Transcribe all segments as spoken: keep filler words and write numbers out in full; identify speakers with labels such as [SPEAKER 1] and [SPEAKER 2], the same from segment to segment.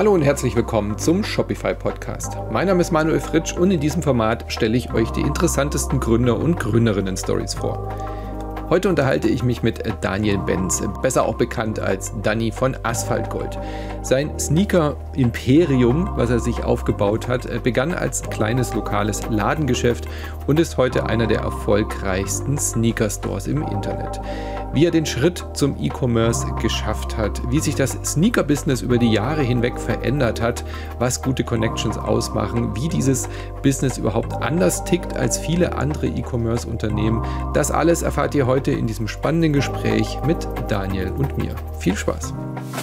[SPEAKER 1] Hallo und herzlich willkommen zum Shopify Podcast. Mein Name ist Manuel Fritsch und in diesem Format stelle ich euch die interessantesten Gründer und Gründerinnen-Stories vor. Heute unterhalte ich mich mit Daniel Benz, besser auch bekannt als Danny von Asphaltgold. Sein Sneaker-Imperium, was er sich aufgebaut hat, begann als kleines lokales Ladengeschäft und ist heute einer der erfolgreichsten Sneaker-Stores im Internet. Wie er den Schritt zum E-Commerce geschafft hat, wie sich das Sneaker-Business über die Jahre hinweg verändert hat, was gute Connections ausmachen, wie dieses Business überhaupt anders tickt als viele andere E-Commerce-Unternehmen, das alles erfahrt ihr heute in diesem spannenden Gespräch mit Daniel und mir. Viel Spaß!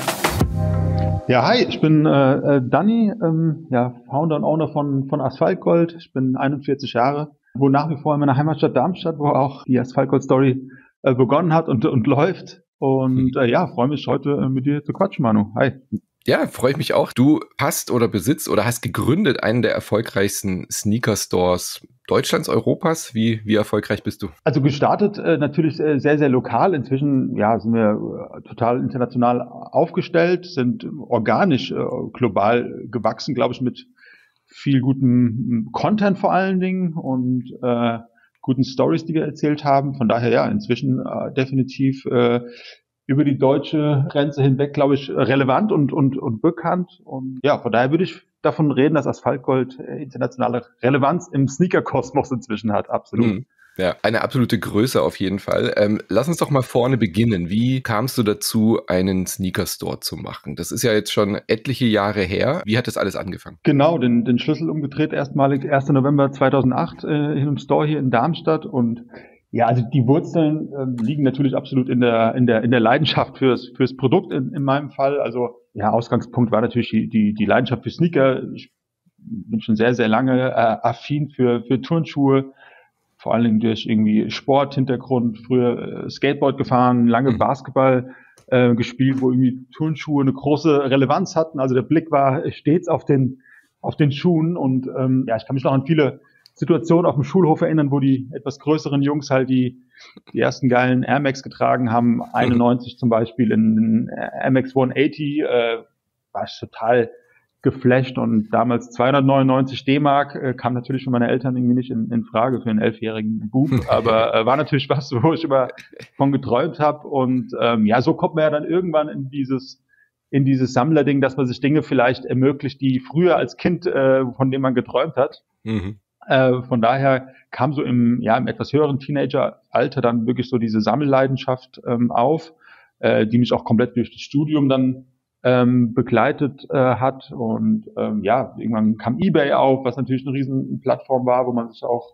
[SPEAKER 2] Ja, hi, ich bin äh, Danny, ähm, ja, Founder und Owner von, von Asphaltgold. Ich bin einundvierzig Jahre, wohne nach wie vor in meiner Heimatstadt Darmstadt, wo auch die Asphaltgold-Story äh, begonnen hat und, und läuft. Und äh, ja, freue mich heute äh, mit dir zu quatschen, Manu. Hi.
[SPEAKER 1] Ja, freue ich mich auch. Du hast oder besitzt oder hast gegründet einen der erfolgreichsten Sneaker-Stores Deutschlands, Europas. Wie, wie erfolgreich bist du?
[SPEAKER 2] Also gestartet äh, natürlich äh, sehr, sehr lokal. Inzwischen ja, sind wir äh, total international aufgestellt, sind organisch äh, global gewachsen, glaube ich, mit viel gutem Content vor allen Dingen und äh, guten Stories, die wir erzählt haben. Von daher ja, inzwischen äh, definitiv äh, über die deutsche Grenze hinweg, glaube ich, relevant und, und, und bekannt. Und ja, von daher würde ich davon reden, dass Asphaltgold internationale Relevanz im Sneaker-Kosmos inzwischen hat. Absolut.
[SPEAKER 1] Mhm. Ja, eine absolute Größe auf jeden Fall. Ähm, lass uns doch mal vorne beginnen. Wie kamst du dazu, einen Sneaker-Store zu machen? Das ist ja jetzt schon etliche Jahre her. Wie hat das alles angefangen?
[SPEAKER 2] Genau, den, den Schlüssel umgedreht erstmalig erster November zweitausendacht äh, in einem Store hier in Darmstadt. Und ja, also die Wurzeln äh, liegen natürlich absolut in der in der in der Leidenschaft fürs fürs Produkt in, in meinem Fall. Also ja, Ausgangspunkt war natürlich die die die Leidenschaft für Sneaker. Ich bin schon sehr sehr lange äh, affin für für Turnschuhe, vor allen Dingen durch irgendwie Sporthintergrund. Früher äh, Skateboard gefahren, lange
[SPEAKER 1] Mhm.
[SPEAKER 2] Basketball äh, gespielt, wo irgendwie Turnschuhe eine große Relevanz hatten. Also der Blick war stets auf den auf den Schuhen und ähm, ja, ich kann mich noch an viele Situation auf dem Schulhof erinnern, wo die etwas größeren Jungs halt die, die ersten geilen Air Max getragen haben. einundneunzig zum Beispiel in den Air Max hundertachtzig, äh, war ich total geflasht und damals zweihundertneunundneunzig D-Mark äh, kam natürlich für meine Eltern irgendwie nicht in, in Frage für einen elfjährigen Bub, aber äh, war natürlich was, wo ich immer von geträumt habe und ähm, ja, so kommt man ja dann irgendwann in dieses in dieses Sammlerding, dass man sich Dinge vielleicht ermöglicht, die früher als Kind, äh, von denen man geträumt hat.
[SPEAKER 1] Mhm.
[SPEAKER 2] Äh, von daher kam so im, ja, im etwas höheren Teenageralter dann wirklich so diese Sammelleidenschaft ähm, auf, äh, die mich auch komplett durch das Studium dann ähm, begleitet äh, hat. Und ähm, ja, irgendwann kam eBay auf, was natürlich eine riesen Plattform war, wo man sich auch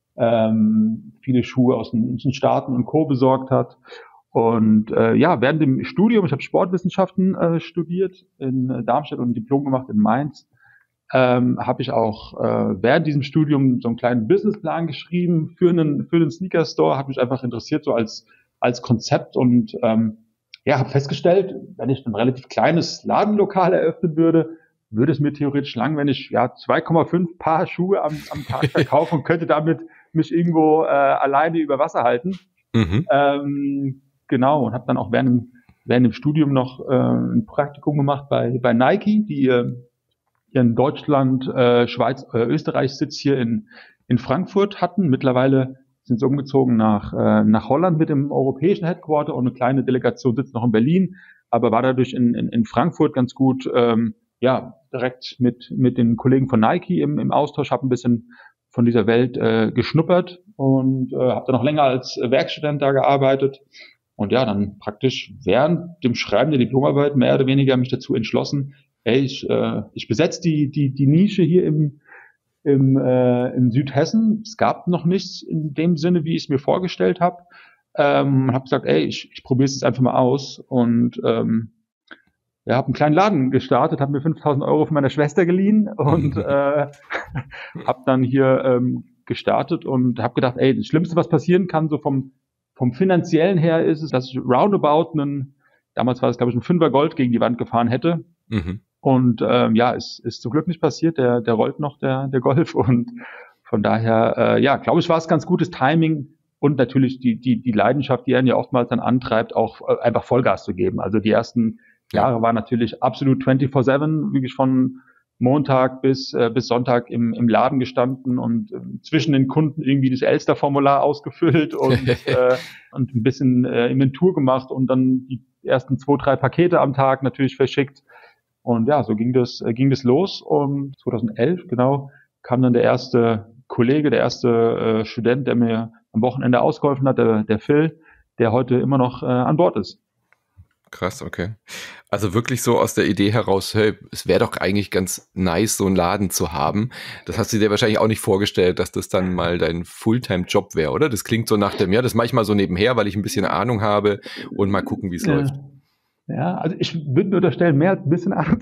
[SPEAKER 2] ähm, viele Schuhe aus den, aus den Staaten und Co. besorgt hat. Und äh, ja, während dem Studium, ich habe Sportwissenschaften äh, studiert in äh, Darmstadt und ein Diplom gemacht in Mainz, ähm, habe ich auch äh, während diesem Studium so einen kleinen Businessplan geschrieben für einen für einen Sneaker Store, hat mich einfach interessiert so als als Konzept und ähm, ja, habe festgestellt, wenn ich ein relativ kleines Ladenlokal eröffnen würde, würde es mir theoretisch lang, wenn ich ja zwei Komma fünf Paar Schuhe am, am Tag verkaufe und könnte damit mich irgendwo äh, alleine über Wasser halten.
[SPEAKER 1] Mhm.
[SPEAKER 2] Ähm, genau, und habe dann auch während dem, während dem Studium noch äh, ein Praktikum gemacht bei bei Nike, die äh, in Deutschland, äh, Schweiz, äh, Österreich Sitz hier in, in Frankfurt hatten. Mittlerweile sind sie umgezogen nach, äh, nach Holland mit dem europäischen Headquarter und eine kleine Delegation sitzt noch in Berlin, aber war dadurch in, in, in Frankfurt ganz gut, ähm, ja, direkt mit, mit den Kollegen von Nike im, im Austausch, habe ein bisschen von dieser Welt äh, geschnuppert und äh, habe dann noch länger als Werkstudent da gearbeitet und ja, dann praktisch während dem Schreiben der Diplomarbeit mehr oder weniger mich dazu entschlossen, Hey, ich, äh, ich besetze die, die, die Nische hier im, im, äh, im Südhessen. Es gab noch nichts in dem Sinne, wie ich es mir vorgestellt habe. Ähm, habe gesagt, ey, ich, ich probiere es jetzt einfach mal aus und ähm, ja, habe einen kleinen Laden gestartet, habe mir fünftausend Euro von meiner Schwester geliehen und äh, habe dann hier ähm, gestartet und habe gedacht, ey, das Schlimmste, was passieren kann, so vom vom finanziellen her, ist es, dass ich roundabout einen, damals war es glaube ich ein Fünfer Gold gegen die Wand gefahren hätte.
[SPEAKER 1] Mhm.
[SPEAKER 2] Und ähm, ja, es ist zum Glück nicht passiert. Der, der rollt noch, der, der Golf. Und von daher, äh, ja, glaube ich, war es ganz gutes Timing und natürlich die, die, die Leidenschaft, die einen ja oftmals dann antreibt, auch äh, einfach Vollgas zu geben. Also die ersten Jahre war natürlich absolut vierundzwanzig sieben, wirklich von Montag bis äh, bis Sonntag im im Laden gestanden und äh, zwischen den Kunden irgendwie das Elster-Formular ausgefüllt und äh, und ein bisschen äh, Inventur gemacht und dann die ersten zwei, drei Pakete am Tag natürlich verschickt. Und ja, so ging das äh, ging das los und zwanzig elf, genau, kam dann der erste Kollege, der erste äh, Student, der mir am Wochenende ausgeholfen hat, der, der Phil, der heute immer noch äh, an Bord ist.
[SPEAKER 1] Krass, okay. Also wirklich so aus der Idee heraus, hey, es wäre doch eigentlich ganz nice, so einen Laden zu haben. Das hast du dir wahrscheinlich auch nicht vorgestellt, dass das dann mal dein Fulltime-Job wäre, oder? Das klingt so nach dem, ja, das mache ich mal so nebenher, weil ich ein bisschen Ahnung habe und mal gucken, wie es
[SPEAKER 2] ja.
[SPEAKER 1] läuft.
[SPEAKER 2] Ja, also ich würde mir unterstellen, mehr als ein bisschen Ahnung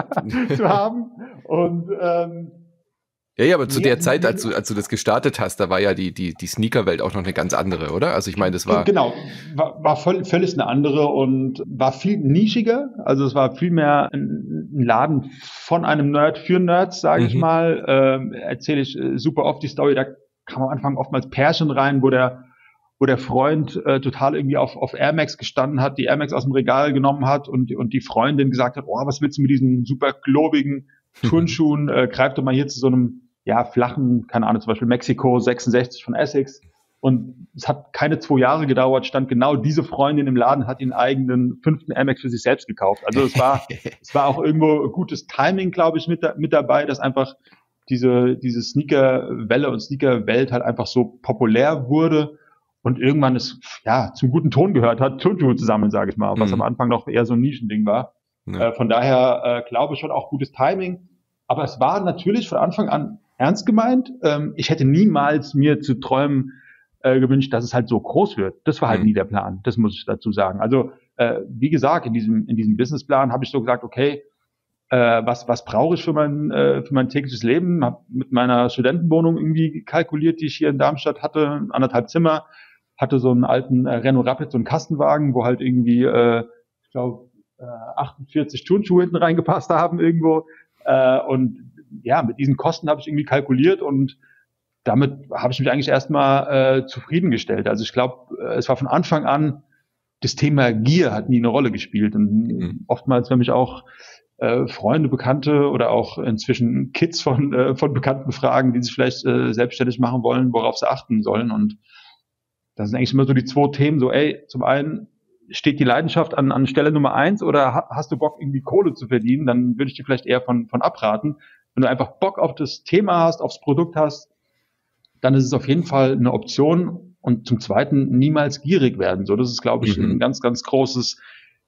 [SPEAKER 2] zu haben. Und ähm,
[SPEAKER 1] Ja, ja, aber zu
[SPEAKER 2] ja,
[SPEAKER 1] der Zeit, als du, als du das gestartet hast, da war ja die, die, die Sneaker-Welt auch noch eine ganz andere, oder? Also ich meine, das war...
[SPEAKER 2] Genau, war, war voll, völlig eine andere und war viel nischiger. Also es war viel mehr ein, ein Laden von einem Nerd für Nerds, sage
[SPEAKER 1] Mhm.
[SPEAKER 2] ich mal. Ähm, erzähle ich äh, super oft die Story, da kam am Anfang oftmals Pärchen rein, wo der wo der Freund äh, total irgendwie auf, auf Air Max gestanden hat, die Air Max aus dem Regal genommen hat und, und die Freundin gesagt hat, oh, was willst du mit diesen super globigen Turnschuhen? Äh, greif doch mal hier zu so einem ja, flachen, keine Ahnung, zum Beispiel Mexiko sechsundsechzig von Essex. Und es hat keine zwei Jahre gedauert, stand genau diese Freundin im Laden, hat ihren eigenen fünften Air Max für sich selbst gekauft. Also es war, es war auch irgendwo gutes Timing, glaube ich, mit, da, mit dabei, dass einfach diese, diese Sneaker-Welle und Sneaker-Welt halt einfach so populär wurde und irgendwann es, ja, zum guten Ton gehört hat, Turnschuhe zu sammeln, sage ich mal, was
[SPEAKER 1] Mhm.
[SPEAKER 2] am Anfang noch eher so ein Nischending war.
[SPEAKER 1] Ja.
[SPEAKER 2] Äh, von daher äh, glaube ich schon auch gutes Timing. Aber es war natürlich von Anfang an ernst gemeint. Ähm, ich hätte niemals mir zu träumen äh, gewünscht, dass es halt so groß wird. Das war halt
[SPEAKER 1] Mhm.
[SPEAKER 2] nie der Plan. Das muss ich dazu sagen. Also äh, wie gesagt, in diesem in diesem Businessplan habe ich so gesagt, okay, äh, was was brauche ich für mein äh, für mein tägliches Leben? Habe mit meiner Studentenwohnung irgendwie kalkuliert, die ich hier in Darmstadt hatte, anderthalb Zimmer, hatte so einen alten äh, Renault Rapid, so einen Kastenwagen, wo halt irgendwie, äh, ich glaube, äh, achtundvierzig Turnschuhe hinten reingepasst haben irgendwo. Äh, und ja, mit diesen Kosten habe ich irgendwie kalkuliert und damit habe ich mich eigentlich erstmal äh, zufriedengestellt. Also ich glaube, äh, es war von Anfang an, das Thema Gier hat nie eine Rolle gespielt. Und
[SPEAKER 1] Mhm.
[SPEAKER 2] oftmals, wenn mich auch äh, Freunde, Bekannte oder auch inzwischen Kids von, äh, von Bekannten fragen, die sich vielleicht äh, selbstständig machen wollen, worauf sie achten sollen. Und das sind eigentlich immer so die zwei Themen, so ey, zum einen, steht die Leidenschaft an, an Stelle Nummer eins oder ha, hast du Bock, irgendwie Kohle zu verdienen, dann würde ich dir vielleicht eher von, von abraten. Wenn du einfach Bock auf das Thema hast, aufs Produkt hast, dann ist es auf jeden Fall eine Option. Und zum Zweiten, niemals gierig werden. So, das ist, glaube ich,
[SPEAKER 1] Mhm.
[SPEAKER 2] ein ganz, ganz großes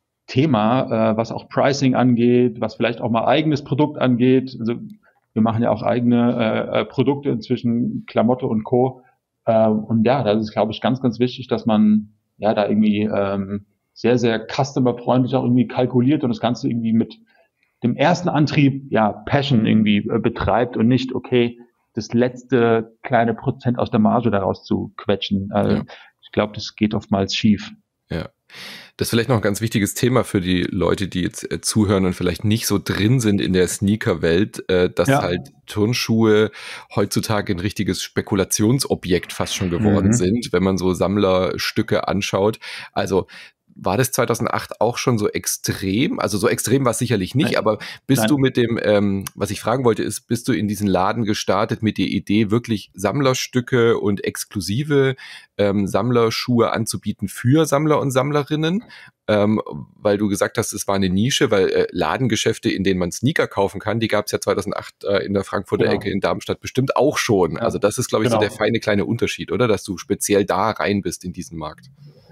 [SPEAKER 2] Thema, äh, was auch Pricing angeht, was vielleicht auch mal eigenes Produkt angeht. Also wir machen ja auch eigene äh, Produkte inzwischen, Klamotte und Co. Äh, und ja, das ist, glaube ich, ganz, ganz wichtig, dass man ja da irgendwie ähm, sehr, sehr customerfreundlich auch irgendwie kalkuliert und das Ganze irgendwie mit dem ersten Antrieb, ja, Passion irgendwie äh, betreibt und nicht, okay, das letzte kleine Prozent aus der Marge daraus zu quetschen. Äh,
[SPEAKER 1] Ja.
[SPEAKER 2] Ich glaube, das geht oftmals schief.
[SPEAKER 1] Ja. Das ist vielleicht noch ein ganz wichtiges Thema für die Leute, die jetzt äh, zuhören und vielleicht nicht so drin sind in der Sneaker-Welt, äh, dass
[SPEAKER 2] Ja.
[SPEAKER 1] halt Turnschuhe heutzutage ein richtiges Spekulationsobjekt fast schon geworden
[SPEAKER 2] Mhm.
[SPEAKER 1] sind, wenn man so Sammlerstücke anschaut. Also war das zweitausendacht auch schon so extrem? Also so extrem war es sicherlich nicht,
[SPEAKER 2] Nein.
[SPEAKER 1] aber bist
[SPEAKER 2] Nein.
[SPEAKER 1] du mit dem, ähm, was ich fragen wollte, ist, bist du in diesen Laden gestartet mit der Idee, wirklich Sammlerstücke und exklusive ähm, Sammlerschuhe anzubieten für Sammler und Sammlerinnen? Ähm, weil du gesagt hast, es war eine Nische, weil äh, Ladengeschäfte, in denen man Sneaker kaufen kann, die gab es ja zweitausendacht äh, in der Frankfurter
[SPEAKER 2] Genau.
[SPEAKER 1] Ecke in Darmstadt bestimmt auch schon.
[SPEAKER 2] Ja.
[SPEAKER 1] Also das ist, glaube ich,
[SPEAKER 2] Genau.
[SPEAKER 1] so der feine kleine Unterschied, oder? Dass du speziell da rein bist in diesen Markt.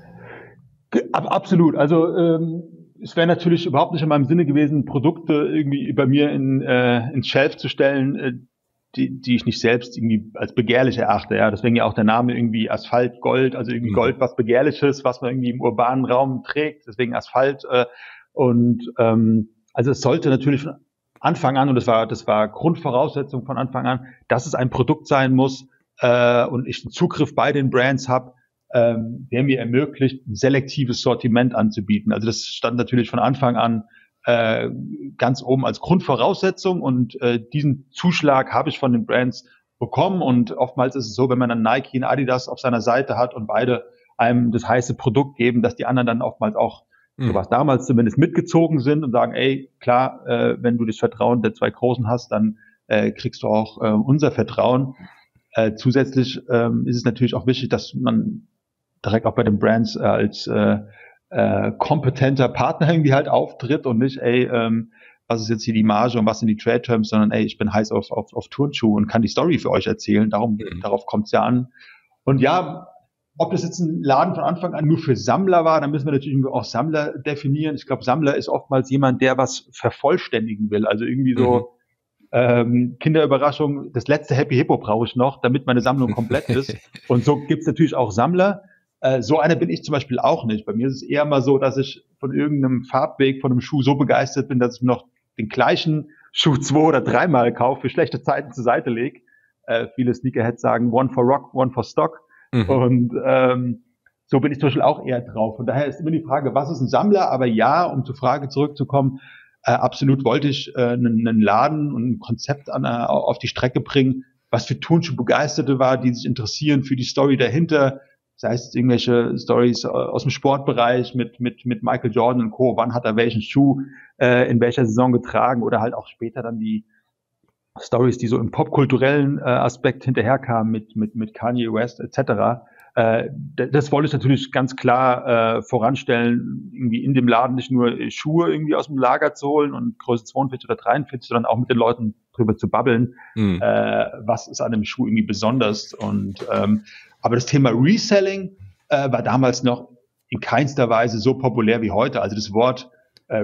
[SPEAKER 2] Ab, absolut. Also ähm, es wäre natürlich überhaupt nicht in meinem Sinne gewesen, Produkte irgendwie bei mir in, äh, ins Shelf zu stellen, äh, die, die ich nicht selbst irgendwie als begehrlich erachte. Ja, deswegen ja auch der Name irgendwie Asphalt Gold, also irgendwie
[SPEAKER 1] Mhm.
[SPEAKER 2] Gold, was Begehrliches, was man irgendwie im urbanen Raum trägt. Deswegen Asphalt. Äh, und ähm, also es sollte natürlich von Anfang an, und das war das war Grundvoraussetzung von Anfang an, dass es ein Produkt sein muss äh, und ich einen Zugriff bei den Brands habe, ähm, der mir ermöglicht, ein selektives Sortiment anzubieten. Also das stand natürlich von Anfang an äh, ganz oben als Grundvoraussetzung und äh, diesen Zuschlag habe ich von den Brands bekommen und oftmals ist es so, wenn man dann Nike und Adidas auf seiner Seite hat und beide einem das heiße Produkt geben, dass die anderen dann oftmals auch mhm. so was damals zumindest mitgezogen sind und sagen, ey, klar, äh, wenn du das Vertrauen der zwei Großen hast, dann äh, kriegst du auch äh, unser Vertrauen. Äh, zusätzlich ähm, ist es natürlich auch wichtig, dass man direkt auch bei den Brands äh, als äh, äh, kompetenter Partner irgendwie halt auftritt und nicht, ey, ähm, was ist jetzt hier die Marge und was sind die Trade Terms, sondern ey, ich bin heiß auf, auf, auf Turnschuhe und kann die Story für euch erzählen. Darum, mhm. darauf kommt es ja an. Und ja, ob das jetzt ein Laden von Anfang an nur für Sammler war, dann müssen wir natürlich auch Sammler definieren. Ich glaube, Sammler ist oftmals jemand, der was vervollständigen will. Also irgendwie so mhm. ähm, Kinderüberraschung, das letzte Happy Hippo brauche ich noch, damit meine Sammlung komplett ist. Und so gibt's natürlich auch Sammler. Äh, so einer bin ich zum Beispiel auch nicht. Bei mir ist es eher mal so, dass ich von irgendeinem Farbweg von einem Schuh so begeistert bin, dass ich noch den gleichen Schuh zwei oder dreimal kaufe, für schlechte Zeiten zur Seite lege. Äh, viele Sneakerheads sagen One for Rock, One for Stock. Mhm. Und ähm, so bin ich zum Beispiel auch eher drauf. Von daher ist immer die Frage, was ist ein Sammler? Aber ja, um zur Frage zurückzukommen, äh, absolut wollte ich äh, einen, einen Laden und ein Konzept an, äh, auf die Strecke bringen, was für Turnschuh-Begeisterte war, die sich interessieren für die Story dahinter. Sei es irgendwelche Stories aus dem Sportbereich mit mit mit Michael Jordan und Co. Wann hat er welchen Schuh äh, in welcher Saison getragen oder halt auch später dann die Stories, die so im popkulturellen äh, Aspekt hinterherkamen mit mit mit Kanye West et cetera. Äh, das wollte ich natürlich ganz klar äh, voranstellen, irgendwie in dem Laden nicht nur Schuhe irgendwie aus dem Lager zu holen und Größe zweiundvierzig oder dreiundvierzig, sondern auch mit den Leuten drüber zu babbeln, mhm. äh, was ist an dem Schuh irgendwie besonders. Und ähm, aber das Thema Reselling äh, war damals noch in keinster Weise so populär wie heute. Also das Wort äh,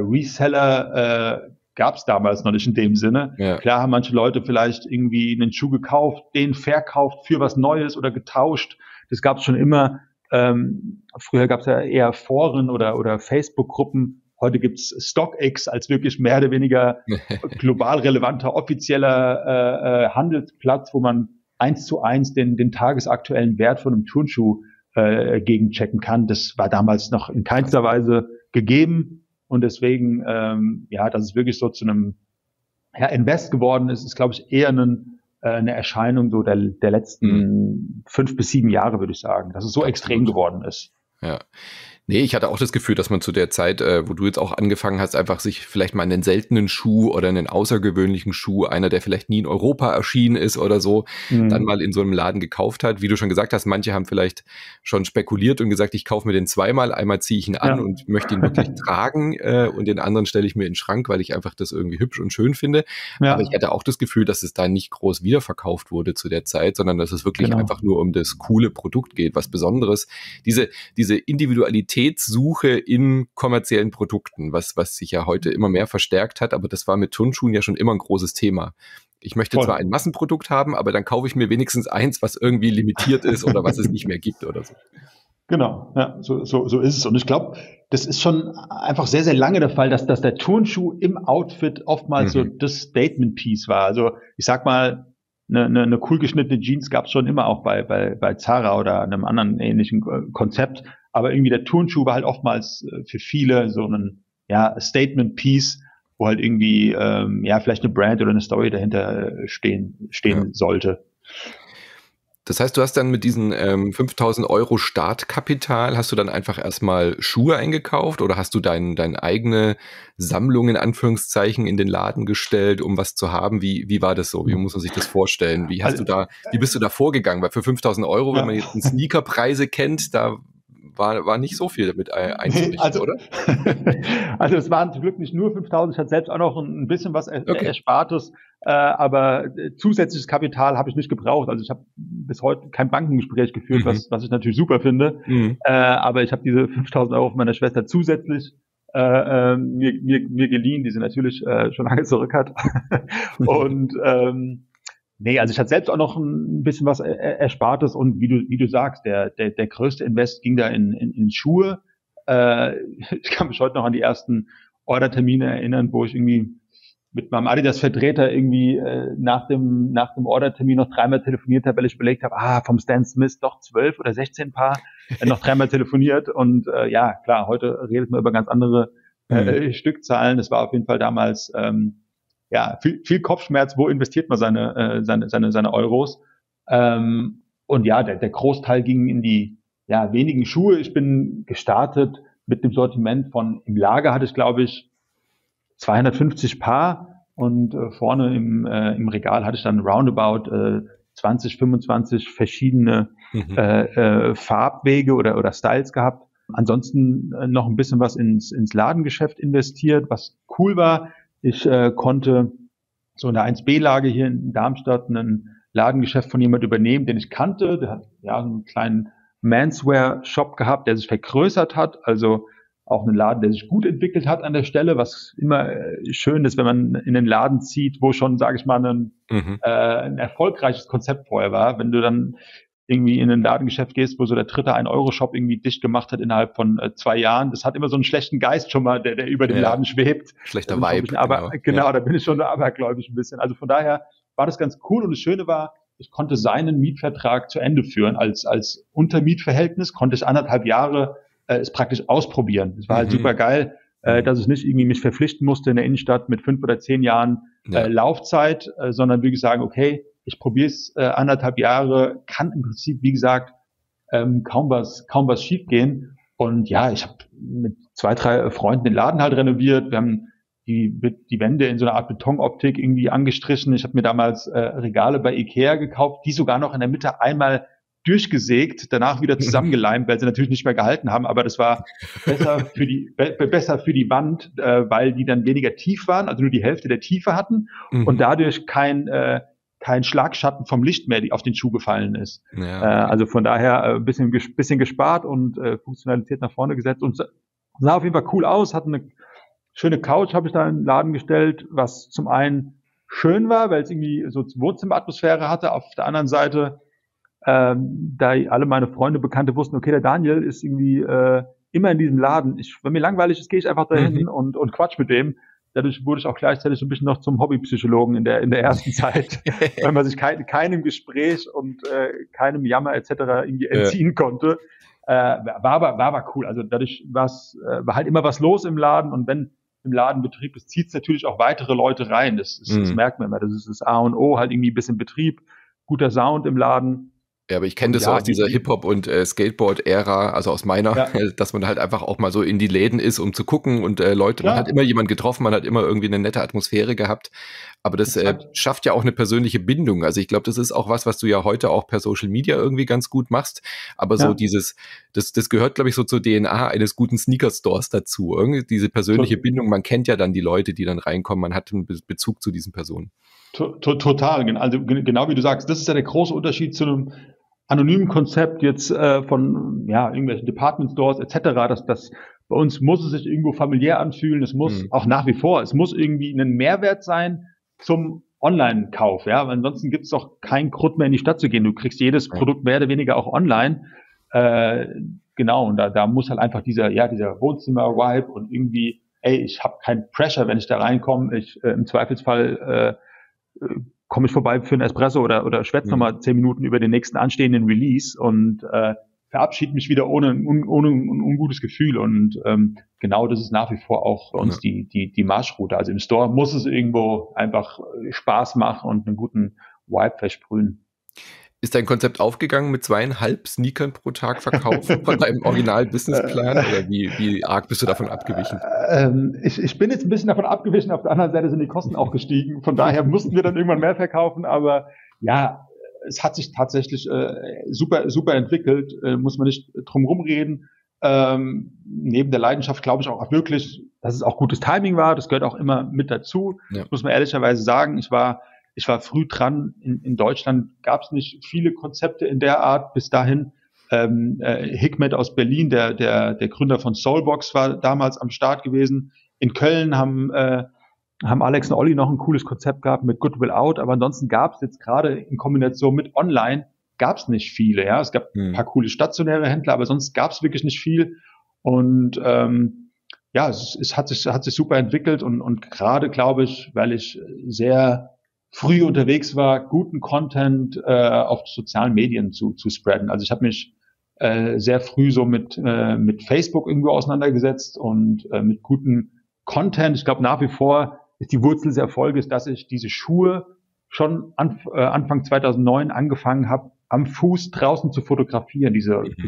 [SPEAKER 2] Reseller äh, gab es damals noch nicht in dem Sinne. Ja. Klar haben manche Leute vielleicht irgendwie einen Schuh gekauft, den verkauft für was Neues oder getauscht. Das gab es schon immer. Ähm, früher gab es ja eher Foren oder oder Facebook-Gruppen. Heute gibt's StockX als wirklich mehr oder weniger global relevanter offizieller äh, äh, Handelsplatz, wo man eins zu eins den, den tagesaktuellen Wert von einem Turnschuh äh, gegenchecken kann. Das war damals noch in keinster Weise gegeben. Und deswegen, ähm, ja, dass es wirklich so zu einem ja, Invest geworden ist, ist, glaube ich, eher ein, äh, eine Erscheinung so der, der letzten mhm. fünf bis sieben Jahre, würde ich sagen, dass es so extrem geworden ist.
[SPEAKER 1] Ja. Nee, ich hatte auch das Gefühl, dass man zu der Zeit, äh, wo du jetzt auch angefangen hast, einfach sich vielleicht mal einen seltenen Schuh oder einen außergewöhnlichen Schuh, einer, der vielleicht nie in Europa erschienen ist oder so, mhm. dann mal in so einem Laden gekauft hat. Wie du schon gesagt hast, manche haben vielleicht schon spekuliert und gesagt, ich kaufe mir den zweimal, einmal ziehe ich ihn an ja. und möchte ihn wirklich tragen äh, und den anderen stelle ich mir in den Schrank, weil ich einfach das irgendwie hübsch und schön finde. Ja. Aber ich hatte auch das Gefühl, dass es da nicht groß wiederverkauft wurde zu der Zeit, sondern dass es wirklich genau. einfach nur um das coole Produkt geht, was Besonderes. Diese, diese Individualität Suche in kommerziellen Produkten, was, was sich ja heute immer mehr verstärkt hat, aber das war mit Turnschuhen ja schon immer ein großes Thema. Ich möchte Voll. zwar ein Massenprodukt haben, aber dann kaufe ich mir wenigstens eins, was irgendwie limitiert ist oder was es nicht mehr gibt oder so.
[SPEAKER 2] Genau, ja, so, so, so ist es. Und ich glaube, das ist schon einfach sehr, sehr lange der Fall, dass, dass der Turnschuh im Outfit oftmals mhm. so das Statement-Piece war. Also ich sag mal, eine, eine, eine cool geschnittene Jeans gab es schon immer auch bei, bei, bei Zara oder einem anderen ähnlichen Konzept. Aber irgendwie der Turnschuh war halt oftmals äh, für viele so ein ja, Statement-Piece, wo halt irgendwie ähm, ja vielleicht eine Brand oder eine Story dahinter äh, stehen, stehen ja. sollte.
[SPEAKER 1] Das heißt, du hast dann mit diesen ähm, fünftausend Euro Startkapital, hast du dann einfach erstmal Schuhe eingekauft oder hast du dein, deine eigene Sammlung in Anführungszeichen in den Laden gestellt, um was zu haben? Wie, wie war das so? Wie muss man sich das vorstellen? Wie hast also, du da, wie bist du da vorgegangen? Weil für fünftausend Euro, ja. wenn man jetzt einen Sneakerpreise kennt, da War, war nicht so viel damit einzurichten,
[SPEAKER 2] also,
[SPEAKER 1] oder?
[SPEAKER 2] Also es waren zum Glück nicht nur fünftausend, ich hatte selbst auch noch ein bisschen was er, okay. Erspartes, äh, aber zusätzliches Kapital habe ich nicht gebraucht. Also ich habe bis heute kein Bankengespräch geführt, mhm. was, was ich natürlich super finde, mhm. äh, aber ich habe diese fünftausend Euro von meiner Schwester zusätzlich äh, äh, mir, mir, mir geliehen, die sie natürlich äh, schon lange zurück hat. Und ähm, Nee, also ich hatte selbst auch noch ein bisschen was Erspartes und wie du wie du sagst, der der der größte Invest ging da in in, in Schuhe. Äh, ich kann mich heute noch an die ersten Ordertermine erinnern, wo ich irgendwie mit meinem Adidas-Vertreter irgendwie äh, nach dem nach dem Ordertermin noch dreimal telefoniert habe, weil ich überlegt habe, ah, vom Stan Smith doch zwölf oder sechzehn Paar, äh, noch dreimal telefoniert und äh, ja, klar, heute redet man über ganz andere äh, mhm. Stückzahlen. Das war auf jeden Fall damals ähm, ja, viel, viel Kopfschmerz, wo investiert man seine, äh, seine, seine, seine Euros? Ähm, und ja, der, der Großteil ging in die, ja, wenigen Schuhe. Ich bin gestartet mit dem Sortiment von, im Lager hatte ich, glaube ich, zweihundertfünfzig Paar und äh, vorne im, äh, im Regal hatte ich dann roundabout äh, zwanzig, fünfundzwanzig verschiedene mhm. äh, äh, Farbwege oder, oder Styles gehabt. Ansonsten äh, noch ein bisschen was ins, ins Ladengeschäft investiert, was cool war. Ich äh, konnte so in der eins B-Lage hier in Darmstadt ein Ladengeschäft von jemand übernehmen, den ich kannte. Der hat ja einen kleinen Menswear-Shop gehabt, der sich vergrößert hat. Also auch ein Laden, der sich gut entwickelt hat an der Stelle, was immer äh, schön ist, wenn man in den Laden zieht, wo schon, sage ich mal, ein, mhm. äh, ein erfolgreiches Konzept vorher war. Wenn du dann irgendwie in ein Ladengeschäft gehst, wo so der dritte ein-Euro-Shop irgendwie dicht gemacht hat innerhalb von äh, zwei Jahren, das hat immer so einen schlechten Geist schon mal, der, der über dem ja. Laden schwebt.
[SPEAKER 1] Schlechter Vibe.
[SPEAKER 2] Bisschen, aber genau, genau ja. da bin ich schon abergläubisch ein bisschen. Also von daher war das ganz cool und das Schöne war, ich konnte seinen Mietvertrag zu Ende führen. Als, als Untermietverhältnis konnte ich anderthalb Jahre äh, es praktisch ausprobieren. Es war halt mhm. super geil, äh, dass ich nicht irgendwie mich verpflichten musste in der Innenstadt mit fünf oder zehn Jahren äh, ja. Laufzeit, äh, sondern wirklich sagen, okay, ich probiere es äh, anderthalb Jahre, kann im Prinzip, wie gesagt, ähm, kaum was, kaum was schiefgehen. Und ja, ich habe mit zwei, drei Freunden den Laden halt renoviert. Wir haben die, die Wände in so einer Art Betonoptik irgendwie angestrichen. Ich habe mir damals äh, Regale bei Ikea gekauft, die sogar noch in der Mitte einmal durchgesägt, danach wieder zusammengeleimt, weil sie natürlich nicht mehr gehalten haben. Aber das war besser für die be- besser für die Wand, äh, weil die dann weniger tief waren, also nur die Hälfte der Tiefe hatten mhm. und dadurch kein äh, kein Schlagschatten vom Licht mehr, die auf den Schuh gefallen ist. Ja, okay. äh, also von daher ein äh, bisschen, bisschen gespart und äh, Funktionalität nach vorne gesetzt und sah auf jeden Fall cool aus, hat eine schöne Couch, habe ich da in den Laden gestellt, was zum einen schön war, weil es irgendwie so Wohnzimmeratmosphäre hatte, auf der anderen Seite, ähm, da alle meine Freunde, Bekannte wussten, okay, der Daniel ist irgendwie äh, immer in diesem Laden. Ich, wenn mir langweilig ist, gehe ich einfach dahin mhm. und, und quatsch mit dem. Dadurch wurde ich auch gleichzeitig so ein bisschen noch zum Hobbypsychologen in der in der ersten Zeit, weil man sich kein, keinem Gespräch und äh, keinem Jammer et cetera irgendwie entziehen ja. konnte. Äh, war aber war aber cool. Also dadurch war's, äh, war halt immer was los im Laden und wenn im Laden Betrieb ist, zieht es natürlich auch weitere Leute rein. Das, das, mhm. das merkt man immer. Das ist das A und O, halt irgendwie ein bisschen Betrieb, guter Sound im Laden.
[SPEAKER 1] Ja, aber ich kenne das ja, so aus dieser Hip-Hop- und äh, Skateboard-Ära, also aus meiner, ja. dass man halt einfach auch mal so in die Läden ist, um zu gucken und äh, Leute, ja. man hat immer jemanden getroffen, man hat immer irgendwie eine nette Atmosphäre gehabt, aber das äh, schafft ja auch eine persönliche Bindung. Also ich glaube, das ist auch was, was du ja heute auch per Social Media irgendwie ganz gut machst, aber so ja. dieses, das das gehört, glaube ich, so zur D N A eines guten Sneaker-Stores dazu. Irgendwie diese persönliche so. Bindung, man kennt ja dann die Leute, die dann reinkommen, man hat einen Be- Bezug zu diesen Personen.
[SPEAKER 2] Total, also genau wie du sagst, das ist ja der große Unterschied zu einem anonymen Konzept jetzt äh, von ja irgendwelchen Department Stores et cetera. Dass das bei uns muss es sich irgendwo familiär anfühlen. Es muss mhm. auch nach wie vor, es muss irgendwie ein Mehrwert sein zum Online-Kauf. Ja, weil ansonsten gibt es doch keinen Grund mehr in die Stadt zu gehen. Du kriegst jedes ja. Produkt mehr oder weniger auch online. Äh, genau, und da, da muss halt einfach dieser ja dieser Wohnzimmer-Vibe und irgendwie, ey, ich habe keinen Pressure, wenn ich da reinkomme. Ich äh, im Zweifelsfall äh, komme ich vorbei für einen Espresso oder oder schwätze mhm. nochmal zehn Minuten über den nächsten anstehenden Release und äh, verabschiede mich wieder ohne, un, ohne ein ungutes Gefühl. Und ähm, genau das ist nach wie vor auch bei uns ja. die die die Marschroute. Also im Store muss es irgendwo einfach Spaß machen und einen guten Vibe versprühen.
[SPEAKER 1] Ist dein Konzept aufgegangen mit zweieinhalb Sneakern pro Tag verkaufen von deinem Original-Businessplan? Oder wie, wie arg bist du davon abgewichen?
[SPEAKER 2] Ähm, ich, ich bin jetzt ein bisschen davon abgewichen. Auf der anderen Seite sind die Kosten auch gestiegen. Von daher mussten wir dann irgendwann mehr verkaufen. Aber ja, es hat sich tatsächlich äh, super super entwickelt. Äh, muss man nicht drum rumreden. Ähm, neben der Leidenschaft glaube ich auch wirklich, dass es auch gutes Timing war. Das gehört auch immer mit dazu. Ja. Muss man ehrlicherweise sagen. Ich war Ich war früh dran. In, in Deutschland gab es nicht viele Konzepte in der Art bis dahin. Ähm, äh, Hikmet aus Berlin, der, der, der Gründer von Soulbox, war damals am Start gewesen. In Köln haben, äh, haben Alex und Olli noch ein cooles Konzept gehabt mit Goodwill Out. Aber ansonsten gab es jetzt gerade in Kombination mit Online gab es nicht viele. Ja, es gab hm. ein paar coole stationäre Händler, aber sonst gab es wirklich nicht viel. Und ähm, ja, es, es hat sich hat sich super entwickelt und, und gerade glaube ich, weil ich sehr früh unterwegs war, guten Content äh, auf sozialen Medien zu, zu spreaden. Also ich habe mich äh, sehr früh so mit äh, mit Facebook irgendwo auseinandergesetzt und äh, mit guten Content. Ich glaube, nach wie vor ist die Wurzel des Erfolges, dass ich diese Schuhe schon an, äh, Anfang zweitausendneun angefangen habe, am Fuß draußen zu fotografieren. Diese mhm.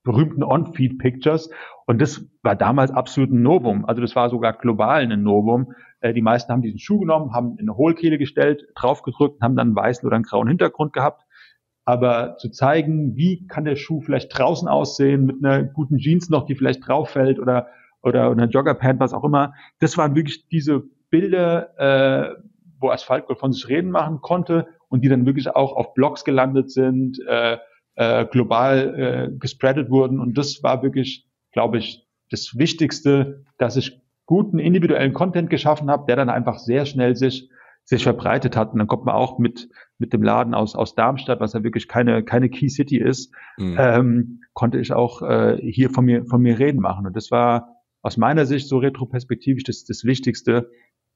[SPEAKER 2] berühmten On-Feed-Pictures. Und das war damals absolut ein Novum. Also das war sogar global ein Novum. Äh, die meisten haben diesen Schuh genommen, haben in eine Hohlkehle gestellt, draufgedrückt, haben dann einen weißen oder einen grauen Hintergrund gehabt. Aber zu zeigen, wie kann der Schuh vielleicht draußen aussehen, mit einer guten Jeans noch, die vielleicht drauf fällt oder, oder einer Joggerpant, was auch immer, das waren wirklich diese Bilder, äh, wo Asphaltgold von sich reden machen konnte und die dann wirklich auch auf Blogs gelandet sind, äh, äh, global äh, gespreadet wurden. Und das war wirklich, glaube ich, das Wichtigste, dass ich guten individuellen Content geschaffen habe, der dann einfach sehr schnell sich sich verbreitet hat. Und dann kommt man auch mit mit dem Laden aus aus Darmstadt, was ja wirklich keine keine Key City ist, mhm. ähm, konnte ich auch äh, hier von mir von mir reden machen. Und das war aus meiner Sicht so retroperspektivisch das das Wichtigste,